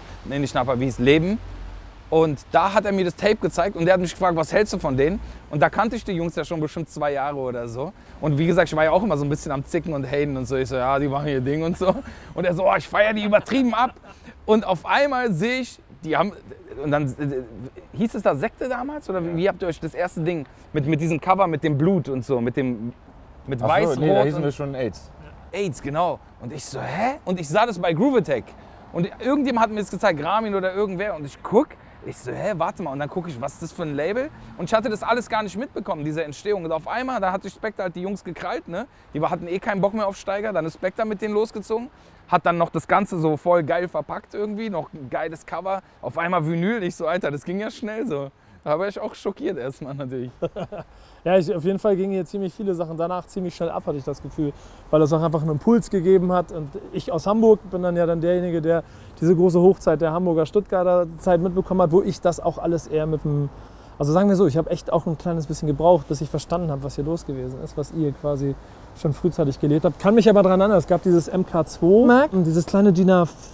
wie hieß Leben. Und da hat er mir das Tape gezeigt und der hat mich gefragt, was hältst du von denen? Und da kannte ich die Jungs ja schon bestimmt 2 Jahre oder so. Und wie gesagt, ich war ja auch immer so ein bisschen am Zicken und haten und so. Ich so, ja, die machen ihr Ding und so. Und er so, oh, ich feiere die übertrieben ab. Und auf einmal sehe ich, die haben, und dann hieß es da Sekte damals? Oder wie habt ihr euch das erste Ding mit diesem Cover, mit dem Blut und so, mit Weiß-Rot? Nee, da hießen wir schon AIDS. AIDS, genau. Und ich so, hä? Und ich sah das bei Groove Attack. Und irgendjemand hat mir das gezeigt, Ramin oder irgendwer. Und ich guck, ich so, hä, warte mal. Und dann gucke ich, was ist das für ein Label? Und ich hatte das alles gar nicht mitbekommen, diese Entstehung. Und auf einmal, da hat sich Spectre halt die Jungs gekrallt, ne? Die hatten eh keinen Bock mehr auf Steiger. Dann ist Spectre mit denen losgezogen. Hat dann noch das Ganze so voll geil verpackt irgendwie, noch ein geiles Cover. Auf einmal Vinyl, ich so, Alter, das ging ja schnell so. Da war ich auch schockiert erstmal natürlich. Ja, auf jeden Fall gingen hier ziemlich viele Sachen danach ziemlich schnell ab, hatte ich das Gefühl. Weil das auch einfach einen Impuls gegeben hat. Und ich aus Hamburg bin dann ja derjenige, der diese große Hochzeit der Hamburger Stuttgarter Zeit mitbekommen hat, wo ich das auch alles eher mit dem... Also sagen wir so, ich habe echt auch ein kleines bisschen gebraucht, bis ich verstanden habe, was hier los gewesen ist, was ihr quasi schon frühzeitig gelebt habt. Kann mich aber daran erinnern, es gab dieses MK2 und dieses kleine DIN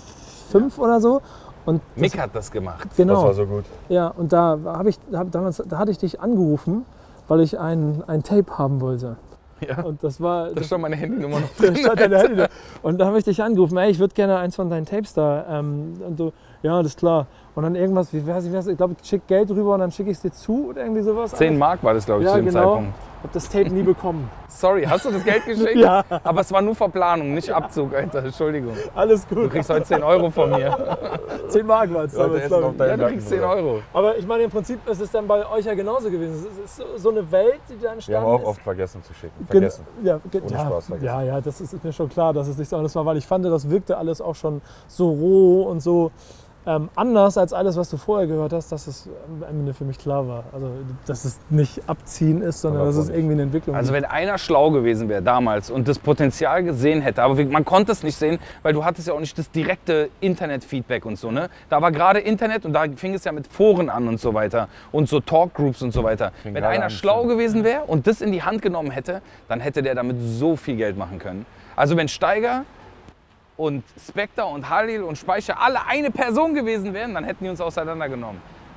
A5 oder so. Und Mick hat das gemacht. Genau. Das war so gut. Ja, und da hatte ich dich angerufen, weil ich ein Tape haben wollte. Ja. Und das war. Da stand meine Handynummer noch drin. Und da habe ich dich angerufen, ey, ich würde gerne eins von deinen Tapes da. Und du, ja, das ist klar. Und dann irgendwas, ich glaube, ich schicke Geld rüber und dann schicke ich es dir zu oder irgendwie sowas. 10 Mark war das, glaube ich, ja, zu dem genau. Zeitpunkt. Ich habe das Tape nie bekommen. Sorry, hast du das Geld geschickt? Ja. Aber es war nur Verplanung, nicht Abzug, Alter. Entschuldigung. Alles gut. Du kriegst heute 10 Euro von mir. 10 Mark war es. Ja, du kriegst 10 Euro. Aber ich meine, im Prinzip ist es dann bei euch ja genauso gewesen. Es ist so eine Welt, die da entstanden ist. Wir haben auch oft vergessen zu schicken. Vergessen. Spaß vergessen. Ja, das ist mir schon klar, dass es nicht so anders war, weil ich fand, das wirkte alles auch schon so roh und so anders als alles, was du vorher gehört hast, dass es am Ende für mich klar war. Also, dass es nicht abziehen ist, sondern dass es irgendwie eine Entwicklung ist. Also wenn einer schlau gewesen wäre damals und das Potenzial gesehen hätte, aber man konnte es nicht sehen, weil du hattest ja auch nicht das direkte Internet-Feedback und so, ne? Da war gerade Internet und da fing es ja mit Foren an und so weiter und so Talkgroups und so weiter. Wenn einer schlau gewesen wäre und das in die Hand genommen hätte, dann hätte der damit so viel Geld machen können. Also wenn Steiger und Spectre und Halil und Speicher alle eine Person gewesen wären, dann hätten die uns auseinandergenommen.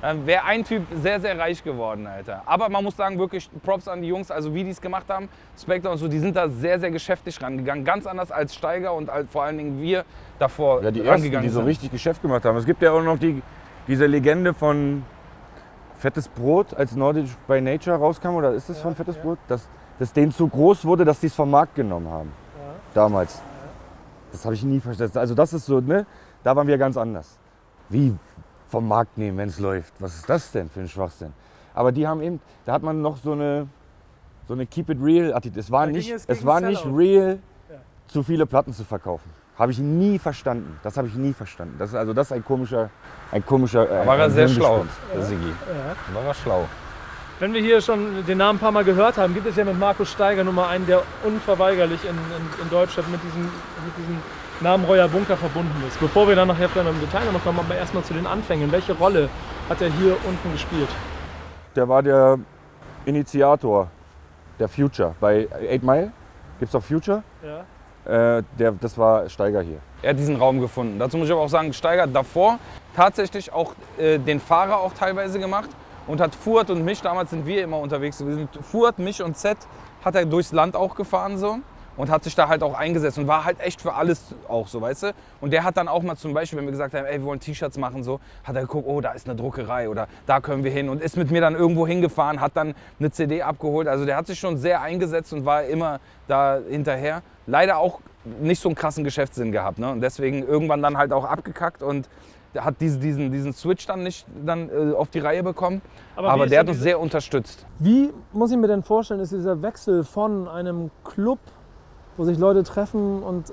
dann wäre ein Typ sehr, sehr reich geworden, Alter. Aber man muss sagen, wirklich Props an die Jungs, also wie die es gemacht haben, Spectre und so, die sind da sehr, sehr geschäftig rangegangen. Ganz anders als Steiger und vor allen Dingen wir davor Ja, die ersten, rangegangen die so sind. richtig Geschäft gemacht haben. Es gibt ja auch noch diese Legende von Fettes Brot, als Nordic by Nature rauskam, oder ist das von Fettes Brot? Dass denen zu groß wurde, dass die es vom Markt genommen haben. Damals. Das habe ich nie verstanden. Also das ist so, ne? Da waren wir ganz anders. Wie vom Markt nehmen, wenn es läuft. Was ist das denn für ein Schwachsinn? Aber die haben eben, da hat man noch so eine Keep it real Attitüde. Es war nicht real, zu viele Platten zu verkaufen. Habe ich nie verstanden. Das habe ich nie verstanden. Das ist ein komischer. War er sehr schlau, Ja. Siggi. Ja. War er schlau. Wenn wir hier schon den Namen ein paar Mal gehört haben, gibt es ja mit Markus Steiger Nummer einen, der unverweigerlich in Deutschland mit diesem Namen Royal Bunker verbunden ist. Bevor wir dann nachher vielleicht noch im Detail noch kommen, aber erstmal zu den Anfängen. Welche Rolle hat er hier unten gespielt? Der war der Initiator der Future. Bei 8 Mile gibt es auch Future. Ja. Das war Steiger hier. Er hat diesen Raum gefunden. Dazu muss ich aber auch sagen, Steiger hat davor tatsächlich auch den Fahrer auch teilweise gemacht und hat Fuad und mich, damals sind wir immer unterwegs gewesen, Fuad, mich und Z hat er durchs Land auch gefahren so und hat sich da halt auch eingesetzt und war halt echt für alles auch so, weißt du. Und der hat dann auch mal zum Beispiel, wenn wir gesagt haben, ey, wir wollen T-Shirts machen, so, hat er geguckt, oh, da ist eine Druckerei oder da können wir hin und ist mit mir dann irgendwo hingefahren, hat dann eine CD abgeholt. Also der hat sich schon sehr eingesetzt und war immer da hinterher. Leider auch nicht so einen krassen Geschäftssinn gehabt, ne? Und deswegen irgendwann dann halt auch abgekackt und hat diesen Switch dann nicht auf die Reihe bekommen. Aber der hat uns sehr unterstützt. Wie muss ich mir denn vorstellen, ist dieser Wechsel von einem Club, wo sich Leute treffen und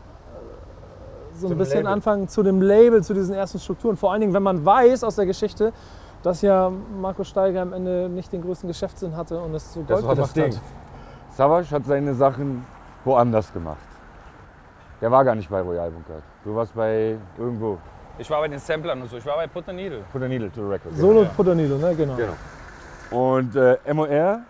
so ein bisschen anfangen zu dem Label, zu diesen ersten Strukturen. Vor allen Dingen, wenn man weiß aus der Geschichte, dass ja Markus Steiger am Ende nicht den größten Geschäftssinn hatte und es so Gold gemacht hat. Savage hat seine Sachen woanders gemacht. Der war gar nicht bei Royal Bunker. Du warst bei irgendwo. Ich war bei den Samplern und so, ich war bei Put the Needle. Put a Needle to the Record. Solo Put a Needle, ne? Genau. Und MOR,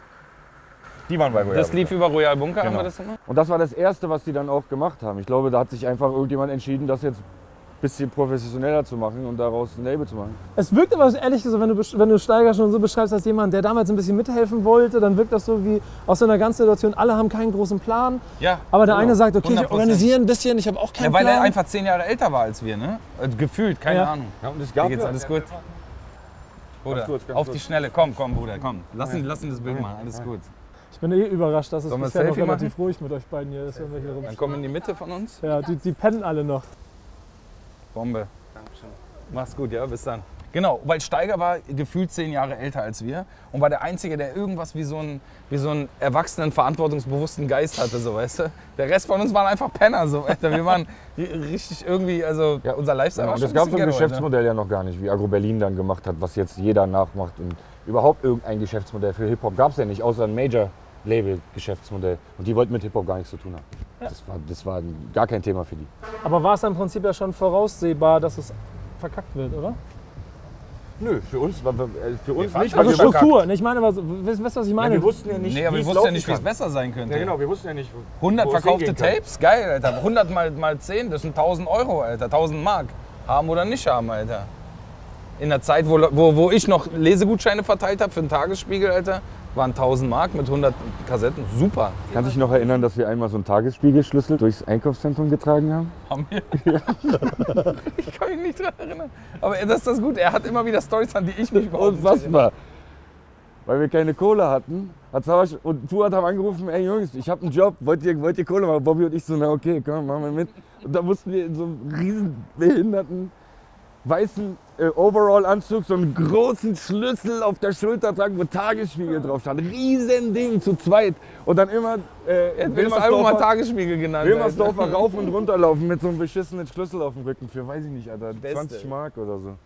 die waren bei Royal Das Bunker. lief über Royal Bunker, Genau. haben wir das immer? Und das war das Erste, was die dann auch gemacht haben. Ich glaube, da hat sich einfach irgendjemand entschieden, das jetzt ein bisschen professioneller zu machen und daraus ein Label zu machen. Es wirkt aber ehrlich gesagt, wenn du Steiger schon so beschreibst als jemand, der damals ein bisschen mithelfen wollte, dann wirkt das so wie aus so einer ganzen Situation, alle haben keinen großen Plan. Ja. Aber der eine sagt, okay, 100%. ich organisiere ein bisschen, ich habe auch keinen Weil Plan. er einfach 10 Jahre älter war als wir, ne? Gefühlt, keine Ja. Ahnung. Ja, und es Wie gab geht's, alles gut? Bruder, Ganz kurz. auf die Schnelle, komm, Bruder, komm. Lass ihn das Bild machen, alles gut. Ich bin überrascht, dass es Sollen wir bisher noch Selfie relativ ruhig mit euch beiden hier ist. Wenn wir hier Dann komm in die Mitte von uns. ja, die pennen alle noch. Bombe. Mach's gut, ja, bis dann. Genau, weil Steiger war gefühlt 10 Jahre älter als wir und war der Einzige, der irgendwas wie so einen erwachsenen, verantwortungsbewussten Geist hatte, so, weißt du? Der Rest von uns waren einfach Penner, so, Alter. Wir waren richtig irgendwie, also Ja, unser Lifestyle war und schon es gab so ein bisschen Ghetto, Geschäftsmodell ja noch gar nicht, wie Agro Berlin dann gemacht hat, was jetzt jeder nachmacht. Und überhaupt irgendein Geschäftsmodell für Hip-Hop gab es ja nicht, außer ein Major-Label-Geschäftsmodell. Und die wollten mit Hip-Hop gar nichts zu tun haben. Das war gar kein Thema für die. Aber war es im Prinzip ja schon voraussehbar, dass es verkackt wird, oder? Nö, für uns nicht. fanden weil Also wir- Struktur, ich meine, weißt du, was ich Ja, meine? wir wussten ja nicht, Nee, aber wie wir es wussten ja laufen nicht, wie es kann. besser sein könnte. Ja, genau, wir wussten ja nicht, 100 wo es verkaufte hingehen kann. Tapes? Geil, Alter. 100 mal 10, das sind 1000 Euro, Alter. 1000 Mark. Haben oder nicht haben, Alter. In der Zeit, wo ich noch Lesegutscheine verteilt habe für den Tagesspiegel, Alter, waren 1000 Mark mit 100 Kassetten. Super. Kannst du dich noch erinnern, dass wir einmal so einen Tagesspiegelschlüssel durchs Einkaufszentrum getragen haben? Haben wir? Ich kann mich nicht dran erinnern. Aber das ist das gut. Er hat immer wieder Storys, an die ich mich überhaupt nicht erinnere. Unfassbar. Weil wir keine Kohle hatten, hat Savas und Fuad haben angerufen, ey Jungs, ich habe einen Job, wollt ihr Kohle machen? Bobby und ich so, na okay, komm, machen wir mit. Und da mussten wir in so einem riesen behinderten weißen Overall-Anzug so einen großen Schlüssel auf der Schulter tragen, wo Tagesspiegel drauf stand. Riesen Ding, zu zweit. Und dann immer Er hat mir das Album mal Tagesspiegel genannt. Wilmersdorfer rauf und runter laufen mit so einem beschissenen Schlüssel auf dem Rücken für, weiß ich nicht, Alter, Beste. 20 Mark oder so.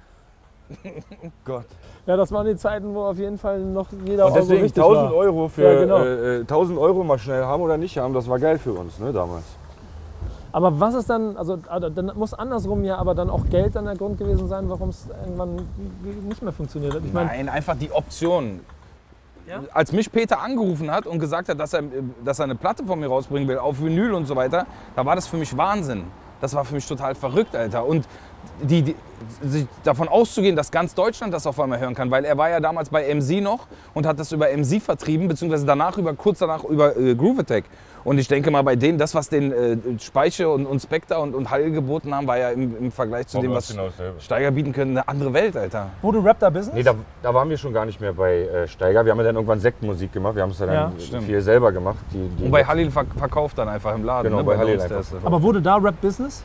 Gott. Ja, das waren die Zeiten, wo auf jeden Fall noch jeder Und deswegen Euro wichtig 1000 war. Euro für Ja, genau. 1000 Euro mal schnell haben oder nicht haben, das war geil für uns, ne, damals. Aber was ist dann, also dann muss andersrum ja aber dann auch Geld dann der Grund gewesen sein, warum es irgendwann nicht mehr funktioniert hat. Ich meine, Nein, einfach die Option. Ja? Als mich Peter angerufen hat und gesagt hat, dass er eine Platte von mir rausbringen will, auf Vinyl und so weiter, da war das für mich Wahnsinn. Das war für mich total verrückt, Alter. Und sich davon auszugehen, dass ganz Deutschland das auf einmal hören kann, weil er war ja damals bei MC noch und hat das über MC vertrieben, beziehungsweise kurz danach über Groove Attack. Und ich denke mal, bei denen, das, was den Speiche und Spectre und Hall geboten haben, war ja im Vergleich zu dem, was Steiger bieten können, eine andere Welt, Alter. Wurde Rap da Business? Nee, da waren wir schon gar nicht mehr bei Steiger. Wir haben ja dann irgendwann Sektenmusik gemacht. Wir haben es ja dann viel selber gemacht. Und bei Halil verkauft dann einfach im Laden. Genau, ne? bei Halil einfach. Aber wurde da Rap Business?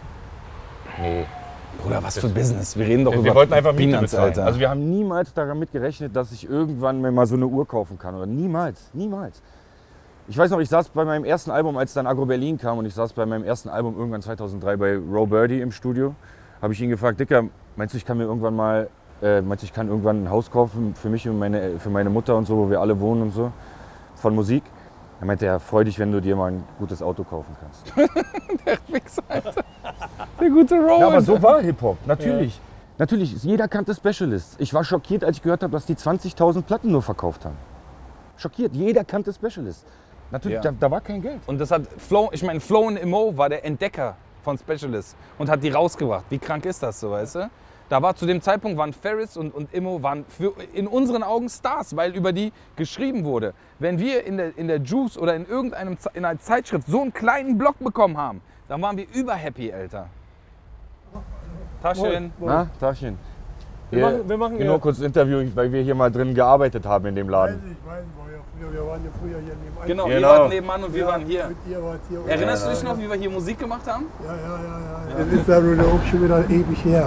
Nee. Bruder, was für Business? Wir reden doch über Wir wollten einfach Miete Peanuts, bezahlen. Alter. Also wir haben niemals damit gerechnet, dass ich irgendwann mir mal so eine Uhr kaufen kann. Oder niemals, niemals. Ich weiß noch, ich saß bei meinem ersten Album, als dann Agro Berlin kam und ich saß bei meinem ersten Album irgendwann 2003 bei Roe Birdie im Studio. Habe ich ihn gefragt, Dicker, meinst du, ich kann irgendwann ein Haus kaufen für mich und für meine Mutter und so, wo wir alle wohnen und so, von Musik? Er meinte, ja, freu dich, wenn du dir mal ein gutes Auto kaufen kannst. Der Wichser, Alter. Der gute Rowan. Ja, aber so war Hip-Hop, natürlich. Ja. Natürlich, jeder kannte Specialist. Ich war schockiert, als ich gehört habe, dass die 20.000 Platten nur verkauft haben. Schockiert, jeder kannte Specialist. Natürlich, da war kein Geld. Und das hat Flow und Emo war der Entdecker von Specialist und hat die rausgebracht. Wie krank ist das so, weißt du? Da war zu dem Zeitpunkt waren Ferris und Immo waren in unseren Augen Stars, weil über die geschrieben wurde. Wenn wir in der Juice oder in einer Zeitschrift so einen kleinen Block bekommen haben, dann waren wir überhappy, Alter. Taschen. Na, Taschen. Wir machen nur kurz ein Interview, weil wir hier mal drin gearbeitet haben in dem Laden. Wir waren ja früher hier nebenan. Genau, ihr wart nebenan und wir waren hier. Und ihr wart hier. Erinnerst du dich noch, wie wir hier Musik gemacht haben? Ja. Das ist ja nun auch schon wieder ewig her.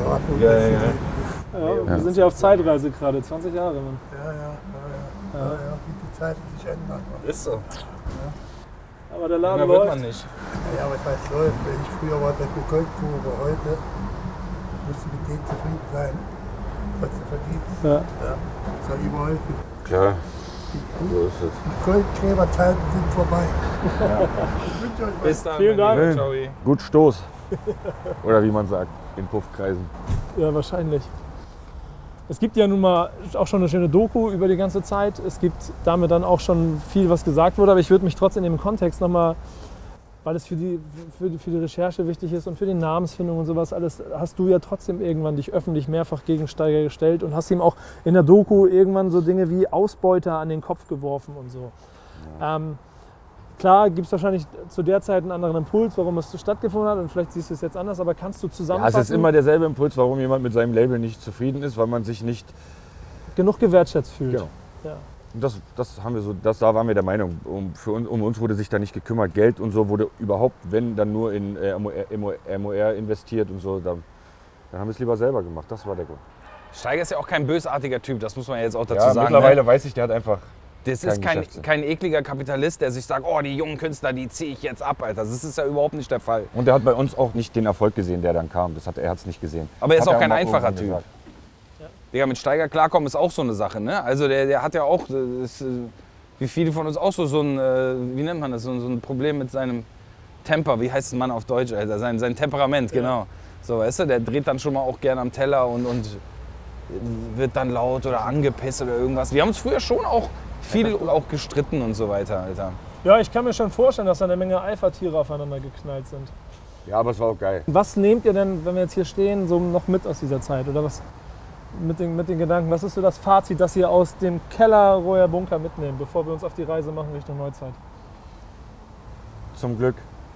Wir sind ja auf Zeitreise gerade, 20 Jahre. Mann. Ja, wie die Zeiten sich ändern. Ist so. Aber der Laden wird läuft. man nicht. Ja, was heißt läuft? Früher war das eine Goldgrube, heute musst du mit denen zufrieden sein, was du verdienst. Ja. Das war überall. Klar. So ist es. Die Goldgräberzeiten sind vorbei. Ich wünsche euch was. Bis dann. Vielen Dank. mein Lieber. Ciao. Gut Stoß. Oder wie man sagt, in Puffkreisen. Ja, wahrscheinlich. Es gibt ja nun mal auch schon eine schöne Doku über die ganze Zeit. Es gibt damit dann auch schon viel, was gesagt wurde. Aber ich würde mich trotzdem in dem Kontext nochmal, weil es für die Recherche wichtig ist und für die Namensfindung und sowas alles, hast du ja trotzdem irgendwann dich öffentlich mehrfach gegen Steiger gestellt und hast ihm auch in der Doku irgendwann so Dinge wie Ausbeuter an den Kopf geworfen und so. Ja. Klar gibt es wahrscheinlich zu der Zeit einen anderen Impuls, warum es stattgefunden hat und vielleicht siehst du es jetzt anders, aber kannst du zusammenfassen? Ja, es ist immer derselbe Impuls, warum jemand mit seinem Label nicht zufrieden ist, weil man sich nicht genug gewertschätzt fühlt. Genau. Ja. Und da waren wir der Meinung, um uns wurde sich da nicht gekümmert. Geld und so wurde überhaupt, wenn, dann nur in MOR investiert und so. Dann haben wir es lieber selber gemacht, das war der Grund. Steiger ist ja auch kein bösartiger Typ, das muss man jetzt auch dazu sagen. Mittlerweile weiß ich, der hat einfach das ist kein ekliger Kapitalist, der sich sagt, oh, die jungen Künstler, die ziehe ich jetzt ab, Alter. Das ist ja überhaupt nicht der Fall. Und er hat bei uns auch nicht den Erfolg gesehen, der dann kam. Er hat es nicht gesehen. Aber er ist auch kein einfacher Typ. Digga, mit Steiger klarkommen ist auch so eine Sache, ne? Also der hat ja auch, wie viele von uns auch so ein, wie nennt man das, so ein Problem mit seinem Temper, wie heißt es Mann auf Deutsch, Alter? Sein Temperament, genau. So, weißt du, der dreht dann schon mal auch gern am Teller und wird dann laut oder angepisst oder irgendwas. Wir haben uns früher schon auch viel auch gestritten und so weiter, Alter. Ja, ich kann mir schon vorstellen, dass da eine Menge Alpha-Tiere aufeinander geknallt sind. Ja, aber es war auch geil. Was nehmt ihr denn, wenn wir jetzt hier stehen, so noch mit aus dieser Zeit? Oder was mit den Gedanken? Was ist so das Fazit, das ihr aus dem Keller Royer Bunker mitnehmt, bevor wir uns auf die Reise machen Richtung Neuzeit? Zum Glück.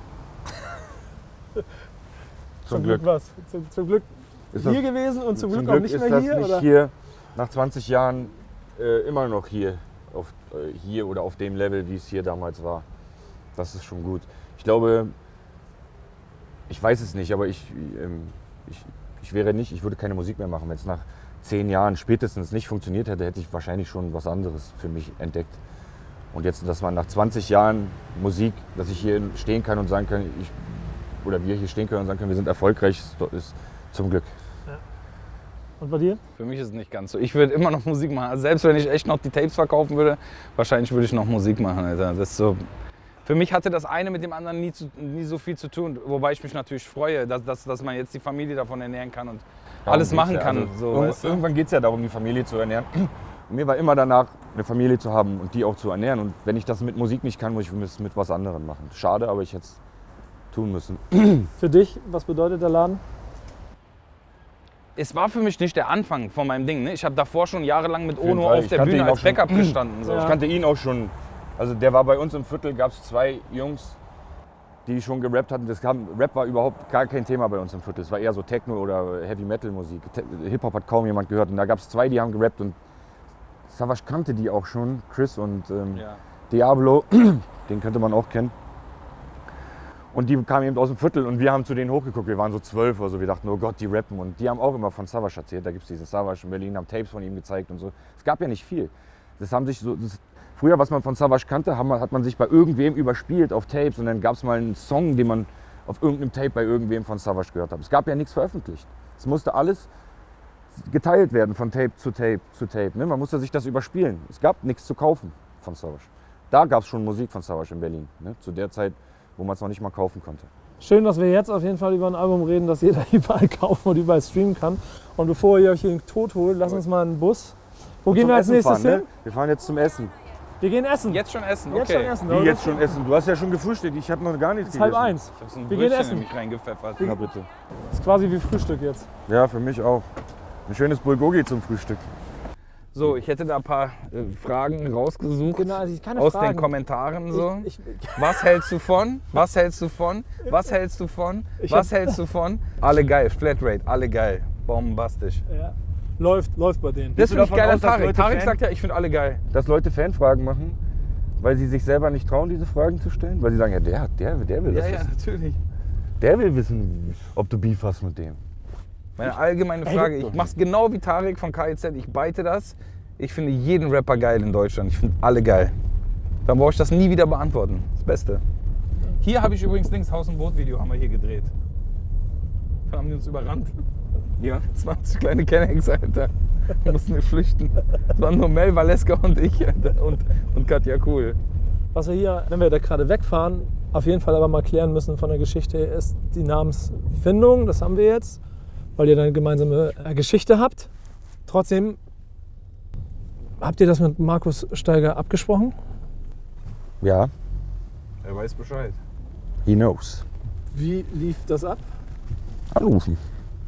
Zum Glück was? Zum Glück hier gewesen und zum Glück auch nicht mehr hier? Ist das nicht hier nach 20 Jahren immer noch hier oder auf dem Level, wie es hier damals war? Das ist schon gut. Ich glaube, ich weiß es nicht, aber ich würde keine Musik mehr machen. Wenn es nach 10 Jahren spätestens nicht funktioniert hätte, hätte ich wahrscheinlich schon was anderes für mich entdeckt. Und jetzt, dass man nach 20 Jahren Musik, dass ich hier stehen kann und sagen kann, oder wir hier stehen können und sagen können, wir sind erfolgreich, ist zum Glück. Und bei dir? Für mich ist es nicht ganz so. Ich würde immer noch Musik machen. Also selbst wenn ich echt noch die Tapes verkaufen würde, wahrscheinlich würde ich noch Musik machen, Alter. Das ist so. Für mich hatte das eine mit dem anderen nie so viel zu tun. Wobei ich mich natürlich freue, dass man jetzt die Familie davon ernähren kann und alles machen kann. Also, so, weißt du? Irgendwann geht es ja darum, die Familie zu ernähren. Und mir war immer danach, eine Familie zu haben und die auch zu ernähren. Und wenn ich das mit Musik nicht kann, muss ich es mit was anderem machen. Schade, aber ich hätte es tun müssen. Für dich, was bedeutet der Laden? es war für mich nicht der Anfang von meinem Ding. Ne? Ich habe davor schon jahrelang mit Ono Fall. auf Ich der kannte Bühne ihn auch als schon. Backup gestanden. So. Ja. Ich kannte ihn auch schon. Also der war bei uns im Viertel, gab es 2 Jungs, die schon gerappt hatten. Rap war überhaupt gar kein Thema bei uns im Viertel. Es war eher so Techno oder Heavy Metal Musik. Hip-Hop hat kaum jemand gehört. Und da gab es 2, die haben gerappt. Und Savage kannte die auch schon, Chris und Diablo, den könnte man auch kennen. Und die kamen eben aus dem Viertel und wir haben zu denen hochgeguckt. Wir waren so 12 oder so. Wir dachten, oh Gott, die rappen. Und die haben auch immer von Savage erzählt. Da gibt es diesen Savage in Berlin, haben Tapes von ihm gezeigt und so. Es gab ja nicht viel. Das haben sich so, früher, was man von Savage kannte, hat man sich bei irgendwem überspielt auf Tapes. Und dann gab es mal einen Song, den man auf irgendeinem Tape bei irgendwem von Savage gehört hat. Es gab ja nichts veröffentlicht. Es musste alles geteilt werden von Tape zu Tape zu Tape. Ne? Man musste sich das überspielen. Es gab nichts zu kaufen von Savage. Da gab es schon Musik von Savage in Berlin. Ne? Zu der Zeit, wo man es noch nicht mal kaufen konnte. Schön, dass wir jetzt auf jeden Fall über ein Album reden, das jeder überall kaufen und überall streamen kann. Und bevor ihr euch hier den Tod holt, lasst uns mal einen Bus. Wo gehen Zum wir als Essen nächstes fahren, hin? ne? Wir fahren jetzt zum Essen. Wir gehen essen. Jetzt schon essen, okay. Jetzt schon essen. Wie jetzt schon essen? Du hast ja schon gefrühstückt. Ich habe noch gar nichts Es ist gegessen. 12:30. Ich habe so ein Wir gehen Brötchen essen. in mich reingepfeffert. Ja, bitte. Das ist quasi wie Frühstück jetzt. Ja, für mich auch. Ein schönes Bulgogi zum Frühstück. So, ich hätte da ein paar Fragen rausgesucht Genau, also keine aus Fragen. den Kommentaren. So. Ich, Was hältst du von? Was hältst du von? Was hältst du von? Ich Was hab- hältst du von? Alle geil, Flatrate, alle geil. Bombastisch. ja, läuft bei denen. Das finde ich davon geil an aus, dass Tarek. Leute Tarek Fan- sagt ja, ich finde alle geil. Dass Leute Fanfragen machen, weil sie sich selber nicht trauen, diese Fragen zu stellen. Weil sie sagen, ja, der will das wissen. natürlich. Der will wissen, ob du Beef hast mit dem. Meine allgemeine Frage, ich mach's genau wie Tarek von KIZ, ich beite das. Ich finde jeden Rapper geil in Deutschland. Ich finde alle geil. Dann brauche ich das nie wieder beantworten. Das Beste. Hier habe ich übrigens links Haus- und Boot-Video haben wir hier gedreht. Dann haben die uns überrannt. Ja. 20 kleine Kennex, Alter. Wir mussten wir flüchten. Es waren nur Mel, Valeska und ich, Alter. Und Katja Cool. Was wir hier, wenn wir da gerade wegfahren, auf jeden Fall aber mal klären müssen von der Geschichte, ist die Namensfindung. Das haben wir jetzt, weil ihr dann eine gemeinsame Geschichte habt. Trotzdem, habt ihr das mit Markus Steiger abgesprochen? Ja, Er weiß Bescheid. he knows. Wie lief das ab? Anrufen.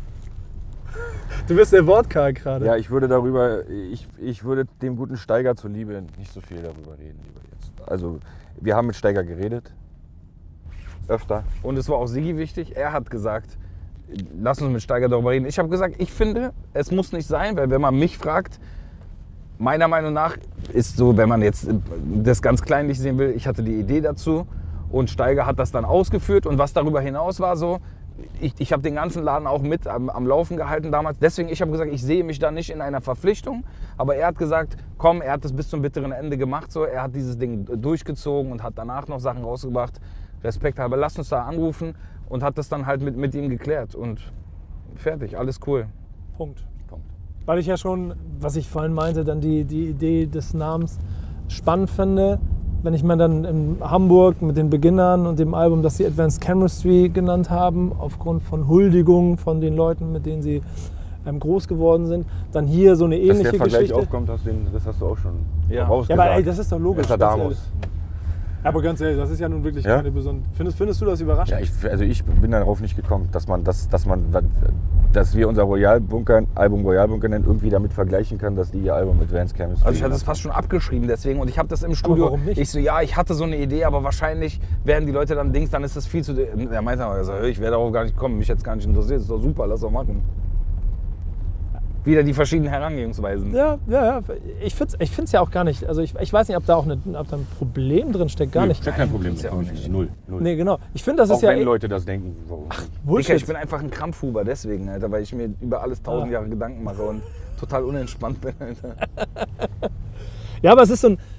Du bist der Wortkarl gerade. Ja, ich würde darüber, ich würde dem guten Steiger zuliebe nicht so viel darüber reden lieber jetzt. Also, wir haben mit Steiger geredet. Öfter. Und es war auch Siggi wichtig. Er hat gesagt, lass uns mit Steiger darüber reden. Ich habe gesagt, ich finde, es muss nicht sein, weil wenn man mich fragt, meiner Meinung nach ist so, wenn man jetzt das ganz kleinlich sehen will, ich hatte die Idee dazu und Steiger hat das dann ausgeführt und was darüber hinaus war so, ich habe den ganzen Laden auch mit am Laufen gehalten damals. Deswegen, ich habe gesagt, ich sehe mich da nicht in einer Verpflichtung. Aber er hat gesagt, komm, er hat das bis zum bitteren Ende gemacht. So. Er hat dieses Ding durchgezogen und hat danach noch Sachen rausgebracht. Respekt halber, lass uns da anrufen und hat das dann halt mit ihm geklärt. Und fertig, alles cool. Punkt. Weil ich ja schon, was ich vorhin meinte, dann die Idee des Namens spannend finde. Wenn ich mir dann in Hamburg mit den Beginnern und dem Album, das sie Advanced Chemistry genannt haben, aufgrund von Huldigungen von den Leuten, mit denen sie groß geworden sind, dann hier so eine Dass ähnliche der Vergleich Geschichte. aufkommt, das hast du auch schon Ja. vorausgesagt. Ja, aber ey, das ist doch logisch. Mr. ganz Damos. ehrlich. Aber ganz ehrlich, das ist ja nun wirklich Ja? keine besondere. Findest du das überraschend? Ja, ich bin darauf nicht gekommen, dass wir unser Album Royal Bunker nennen, irgendwie damit vergleichen kann, dass die ihr Album Advanced Chemistry. Also ich hatte es fast schon abgeschrieben deswegen und ich habe das im Studio. warum nicht? Ich so, ja, ich hatte so eine Idee, aber wahrscheinlich werden die Leute dann Dings, dann ist das viel zu. Er meinte aber, also, ich wäre darauf gar nicht gekommen, mich jetzt gar nicht interessiert, ist doch super, lass doch machen. Wieder die verschiedenen Herangehensweisen. Ja. Ich finde es ja auch gar nicht. Also ich weiß nicht, ob da ein Problem drin steckt. Gar nicht. Ich habe kein Problem Gibt's ja mit auch nicht. Null. Nee, genau. Ich finde, das Auch ist ja wenn Leute das denken. Warum? Dicker, Bullshit. ich bin einfach ein Krampfhuber deswegen, Alter, weil ich mir über alles 1000 Jahre Gedanken mache und total unentspannt bin, Alter. Ja, aber es ist so ein.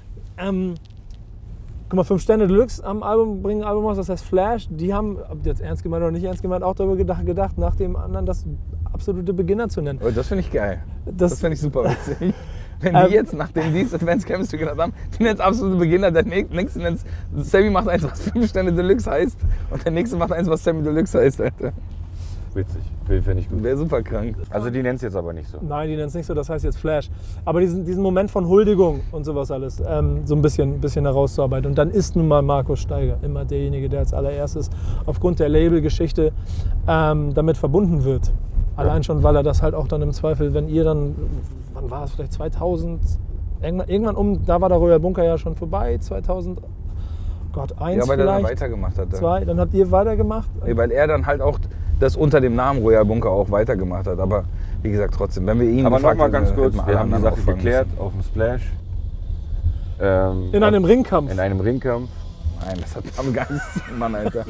Guck mal, 5 Sterne Deluxe bringen ein Album raus, das heißt Flash. Die haben, ob jetzt ernst gemeint oder nicht ernst gemeint, auch darüber gedacht, nach dem anderen das absolute Beginner zu nennen. Oh, das finde ich geil. Das- Das finde ich super witzig. Wenn die jetzt, nachdem die es Advanced Chemistry genannt haben, die nennen es absolute Beginner, der nächste nennt es, Sammy macht eins, was 5 Sterne Deluxe heißt und der nächste macht eins, was Sammy Deluxe heißt, Alter. Witzig. Fände ich gut. Wäre super krank. Also die nennt es jetzt aber nicht so. Nein, die nennen es nicht so, das heißt jetzt Flash. Aber diesen Moment von Huldigung und sowas alles, so ein bisschen herauszuarbeiten. Und dann ist nun mal Markus Steiger immer derjenige, der als allererstes aufgrund der Labelgeschichte damit verbunden wird. Allein schon, weil er das halt auch dann im Zweifel, wenn ihr dann, wann war es, vielleicht 2000, irgendwann da war der Royal Bunker ja schon vorbei, 2001 Ja, weil er dann vielleicht, weitergemacht hat. 2, dann habt ihr weitergemacht? Nee, weil er dann halt auch das unter dem Namen Royal Bunker auch weitergemacht hat. Aber wie gesagt, trotzdem, wenn wir ihn Aber gefragt nochmal ganz hätten, kurz, hätten wir haben die alle Sache auffangen geklärt müssen. auf dem Splash. In einem Ringkampf. In einem Ringkampf. Nein, das hat damit gar nichts zu tun, Mann, Alter.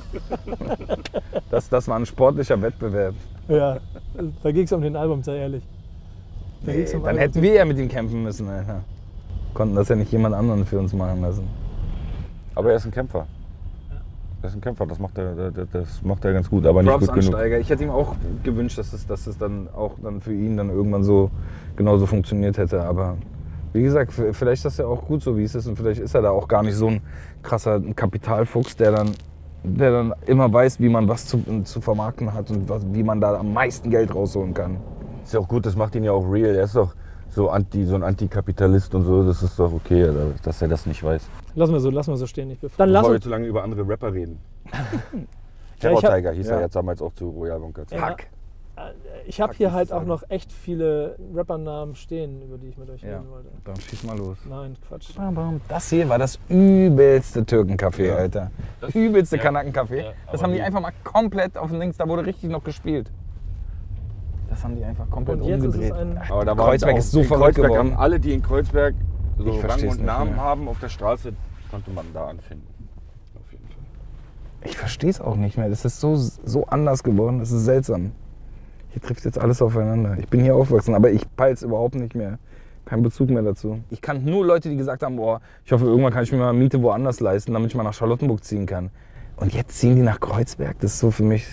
Das war ein sportlicher Wettbewerb. Ja, da ging es um den Album, sei ehrlich. Da ging's um Dann Album. hätten wir ja mit ihm kämpfen müssen, Alter. Konnten das ja nicht jemand anderen für uns machen lassen. Aber er ist ein Kämpfer. Er ist ein Kämpfer, das macht er ganz gut, aber nicht Props gut an genug. Steiger. Ich hätte ihm auch gewünscht, dass es dann auch dann für ihn dann irgendwann so genauso funktioniert hätte. Aber wie gesagt, vielleicht ist das ja auch gut so, wie es ist. Und vielleicht ist er da auch gar nicht so ein krasser Kapitalfuchs, der dann immer weiß, wie man was zu vermarkten hat und wie man da am meisten Geld rausholen kann. Ist ja auch gut, das macht ihn ja auch real. Er ist doch so ein Antikapitalist und so, das ist doch okay, dass er das nicht weiß. Lassen wir so stehen. Nicht Bevor wir zu lange über andere Rapper reden. Terror Tiger hieß er jetzt damals auch zu Royal Bunker. Hack. Ich habe hier halt auch noch echt viele Rappernamen stehen, über die ich mit euch reden wollte. Dann schieß mal los. Nein, Quatsch. Das hier war das übelste Türkencafé, Alter. Das übelste Kanakencafé. Ja, das aber haben die einfach mal komplett auf dem Links, da wurde richtig noch gespielt. Das haben die einfach komplett Und jetzt ist umgedreht. es ein... Aber da Kreuzberg ist so verrückt Kreuzberg geworden. haben alle, die in Kreuzberg so Ich Rang versteh's und nicht Namen mehr. haben auf der Straße, konnte man da anfinden. Auf jeden Fall. Ich verstehe es auch nicht mehr. Das ist so anders geworden, das ist seltsam. Hier trifft jetzt alles aufeinander. Ich bin hier aufgewachsen, aber ich peil's überhaupt nicht mehr. Kein Bezug mehr dazu. Ich kannte nur Leute, die gesagt haben, boah, ich hoffe, irgendwann kann ich mir mal Miete woanders leisten, damit ich mal nach Charlottenburg ziehen kann. Und jetzt ziehen die nach Kreuzberg. Das ist so für mich...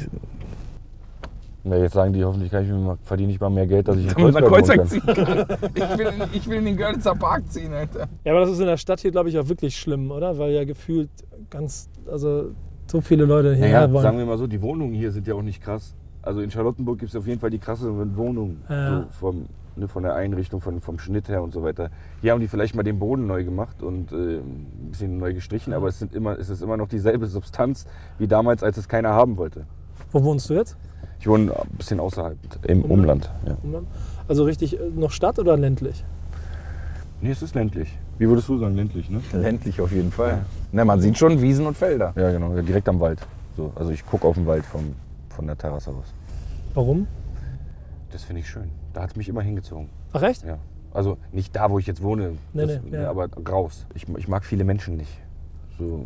Ja, jetzt sagen die, hoffentlich verdiene ich mal mehr Geld, dass ich in Damit nach Kreuzberg Kreuzberg ziehen kann. Ich will in den Görlitzer Park ziehen, Alter. Ja, aber das ist in der Stadt hier, glaube ich, auch wirklich schlimm, oder? Weil ja gefühlt so viele Leute hierher Naja, wollen. sagen wir mal so, die Wohnungen hier sind ja auch nicht krass. Also in Charlottenburg gibt es auf jeden Fall die krasseren Wohnungen. Ja. So von der Einrichtung, vom Schnitt her und so weiter. Hier haben die vielleicht mal den Boden neu gemacht und ein bisschen neu gestrichen, aber es ist immer noch dieselbe Substanz wie damals, als es keiner haben wollte. Wo wohnst du jetzt? Ich wohne ein bisschen außerhalb, im Umland. Ja. Also richtig noch Stadt oder ländlich? Nee, es ist ländlich. Wie würdest du sagen, ländlich, ne? Ländlich auf jeden Fall. Na, man sieht schon Wiesen und Felder. Ja, genau, ja, direkt am Wald. So, also ich gucke auf den Wald von der Terrasse aus. Warum? Das finde ich schön. Da hat es mich immer hingezogen. Ach echt? Ja. Also nicht da, wo ich jetzt wohne, Nee, ja. aber raus. Ich mag viele Menschen nicht. So,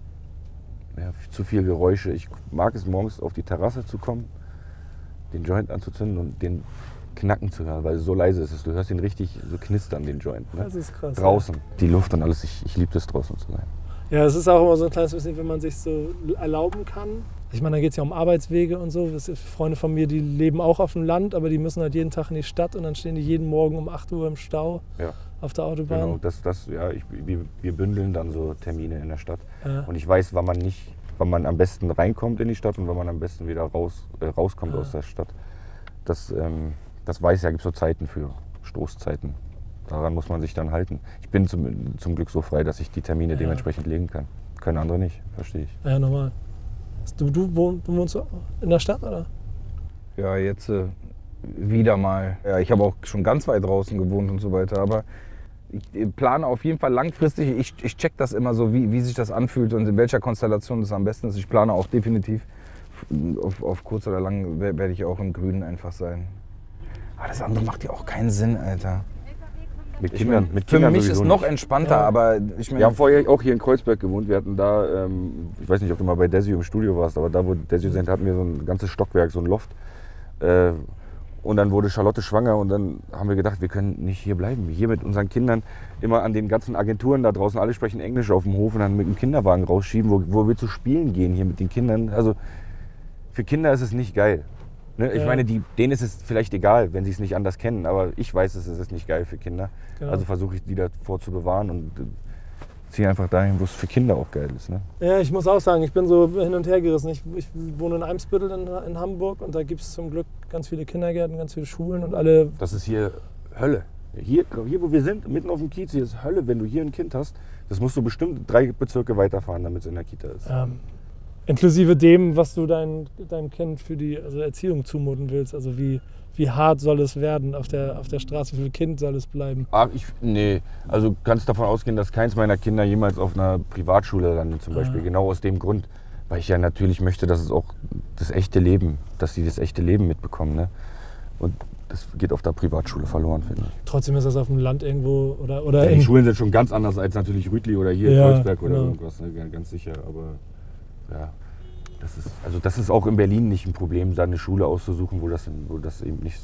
ja, zu viel Geräusche. Ich mag es, morgens auf die Terrasse zu kommen, den Joint anzuzünden und den Knacken zu hören, weil es so leise ist. Du hörst ihn richtig so knistern, den Joint. Ne? Das ist krass. Draußen. Die Luft und alles. Ich liebe es, draußen zu sein. Ja, es ist auch immer so ein kleines bisschen, wenn man sich so erlauben kann. Ich meine, da geht es ja um Arbeitswege und so. Freunde von mir, die leben auch auf dem Land, aber die müssen halt jeden Tag in die Stadt und dann stehen die jeden Morgen um 8 Uhr im Stau auf der Autobahn. Genau, wir bündeln dann so Termine in der Stadt. Ja. Und ich weiß, wann man am besten reinkommt in die Stadt und wann man am besten wieder rauskommt aus der Stadt. Das weiß ich, da gibt es so Zeiten für, Stoßzeiten. Daran muss man sich dann halten. Ich bin zum Glück so frei, dass ich die Termine dementsprechend legen kann. Können andere nicht, verstehe ich. Ja, normal. Du wohnst in der Stadt, oder? Ja, jetzt wieder mal. Ja, ich habe auch schon ganz weit draußen gewohnt und so weiter, aber ich plane auf jeden Fall langfristig. Ich check das immer so, wie sich das anfühlt und in welcher Konstellation das am besten ist. Ich plane auch definitiv, auf kurz oder lang werde ich auch im Grünen einfach sein. Aber das andere macht ja auch keinen Sinn, Alter. Mit Kindern Für mich sowieso ist noch nicht. entspannter, aber ich meine... Wir haben vorher auch hier in Kreuzberg gewohnt. Wir hatten da, ich weiß nicht, ob du mal bei Desio im Studio warst, aber da, wo Desio sind, hatten wir so ein ganzes Stockwerk, so ein Loft. Und dann wurde Charlotte schwanger und dann haben wir gedacht, wir können nicht hier bleiben. Hier mit unseren Kindern immer an den ganzen Agenturen da draußen, alle sprechen Englisch auf dem Hof und dann mit dem Kinderwagen rausschieben, wo wir zu spielen gehen hier mit den Kindern. Also für Kinder ist es nicht geil. Ne? Ich meine, denen ist es vielleicht egal, wenn sie es nicht anders kennen, aber ich weiß, es ist nicht geil für Kinder. Genau. Also versuche ich die davor zu bewahren und ziehe einfach dahin, wo es für Kinder auch geil ist. Ne? Ja, ich muss auch sagen, ich bin so hin und her gerissen. Ich wohne in Eimsbüttel in Hamburg und da gibt es zum Glück ganz viele Kindergärten, ganz viele Schulen und alle... Das ist hier Hölle. Hier, wo wir sind, mitten auf dem Kiez, hier ist Hölle. Wenn du hier ein Kind hast, das musst du bestimmt 3 Bezirke weiterfahren, damit es in der Kita ist. Inklusive dem, was du deinem Kind für die Erziehung zumuten willst. Also wie hart soll es werden auf der Straße, wie viel Kind soll es bleiben? Ach, nee. Also du kannst davon ausgehen, dass keins meiner Kinder jemals auf einer Privatschule landet zum Beispiel. Genau aus dem Grund. Weil ich ja natürlich möchte, dass es auch dass sie das echte Leben mitbekommen. Ne? Und das geht auf der Privatschule verloren, finde ich. Trotzdem ist das auf dem Land irgendwo oder die Schulen sind schon ganz anders als natürlich Rütli oder hier Kreuzberg oder genau. irgendwas, ne? Ganz sicher. Aber ja, das ist auch in Berlin nicht ein Problem, da eine Schule auszusuchen, wo das eben nicht.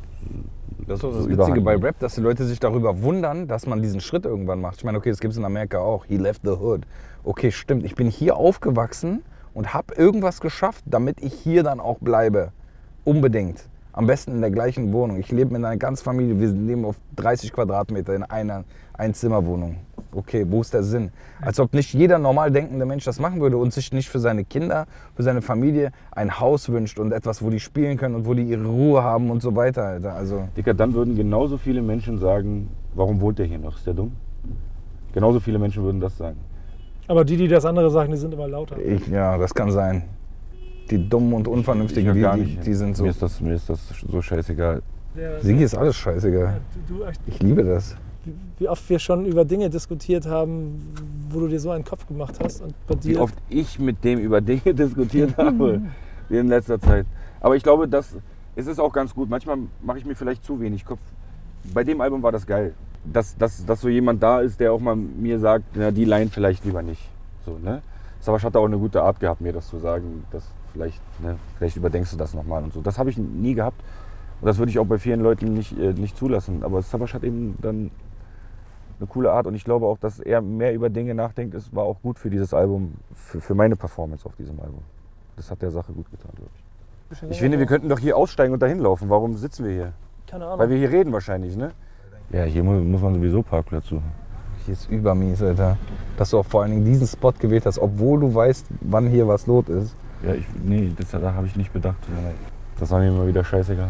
Das ist auch das so Witzige bei überhand Rap, dass die Leute sich darüber wundern, dass man diesen Schritt irgendwann macht. Ich meine, okay, das gibt es in Amerika auch. He left the hood. Okay, stimmt. Ich bin hier aufgewachsen und habe irgendwas geschafft, damit ich hier dann auch bleibe. Unbedingt. Am besten in der gleichen Wohnung. Ich lebe mit einer ganzen Familie. Wir leben auf 30 Quadratmeter in einer Einzimmerwohnung. Okay, wo ist der Sinn? Als ob nicht jeder normal denkende Mensch das machen würde und sich nicht für seine Kinder, für seine Familie ein Haus wünscht und etwas, wo die spielen können und wo die ihre Ruhe haben und so weiter, Alter. Also Dicker, dann würden genauso viele Menschen sagen, warum wohnt der hier noch? Ist der dumm? Genauso viele Menschen würden das sagen. Aber die das andere sagen, die sind immer lauter. ja, das kann sein. Die Dummen und Unvernünftigen, die sind so. Mir ist das so scheißegal. Sigi ist alles scheißegal. Ich liebe das. Wie oft wir schon über Dinge diskutiert haben, wo du dir so einen Kopf gemacht hast. Und bei dir Wie oft ich mit dem über Dinge diskutiert habe in letzter Zeit. Aber ich glaube, es ist auch ganz gut. Manchmal mache ich mir vielleicht zu wenig Kopf. Bei dem Album war das geil. Dass so jemand da ist, der auch mal mir sagt, na, die Line vielleicht lieber nicht. So, ne? Savasch hat auch eine gute Art gehabt, mir das zu sagen, dass vielleicht überdenkst du das nochmal und so. Das habe ich nie gehabt. Und das würde ich auch bei vielen Leuten nicht zulassen. Aber Savasch hat eben dann eine coole Art und ich glaube auch, dass er mehr über Dinge nachdenkt. Es war auch gut für dieses Album, für meine Performance auf diesem Album. Das hat der Sache gut getan, glaube ich. Ich finde, wir könnten doch hier aussteigen und dahin laufen. Warum sitzen wir hier? Keine Ahnung. Weil wir hier reden wahrscheinlich, ne? Ja, hier muss man sowieso Parkplatz suchen. Hier ist übermies, Alter. Dass du auch vor allen Dingen diesen Spot gewählt hast, obwohl du weißt, wann hier was los ist. Ja, da habe ich nicht bedacht. Das war mir immer wieder scheißegal.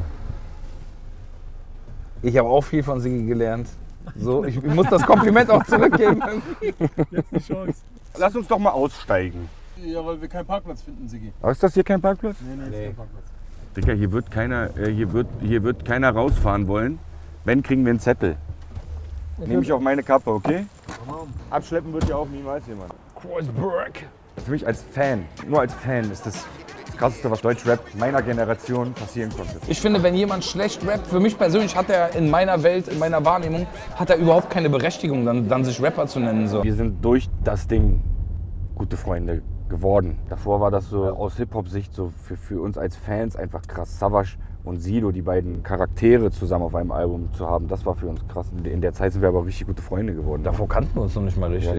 Ich habe auch viel von Sigi gelernt. So, ich muss das Kompliment auch zurückgeben. Jetzt die Chance. Lass uns doch mal aussteigen. Ja, weil wir keinen Parkplatz finden, Sigi. Aber ist das hier kein Parkplatz? Nee, ist kein Parkplatz. Digga, hier wird keiner rausfahren wollen. Wenn, kriegen wir einen Zettel. Nehme ich auf meine Kappe, okay? Abschleppen wird ja auch niemals jemand. Kreuzberg. Für mich als Fan, nur als Fan, ist das Krasseste, was Deutschrap meiner Generation passieren konnte. Ich finde, wenn jemand schlecht rappt, für mich persönlich hat er in meiner Welt, in meiner Wahrnehmung, hat er überhaupt keine Berechtigung, dann sich Rapper zu nennen. So. Wir sind durch das Ding gute Freunde geworden. Davor war das so aus Hip-Hop-Sicht so für uns als Fans einfach krass. Savasch und Sido, die beiden Charaktere zusammen auf einem Album zu haben, das war für uns krass. In der Zeit sind wir aber richtig gute Freunde geworden. Davor kannten wir uns noch nicht mal richtig.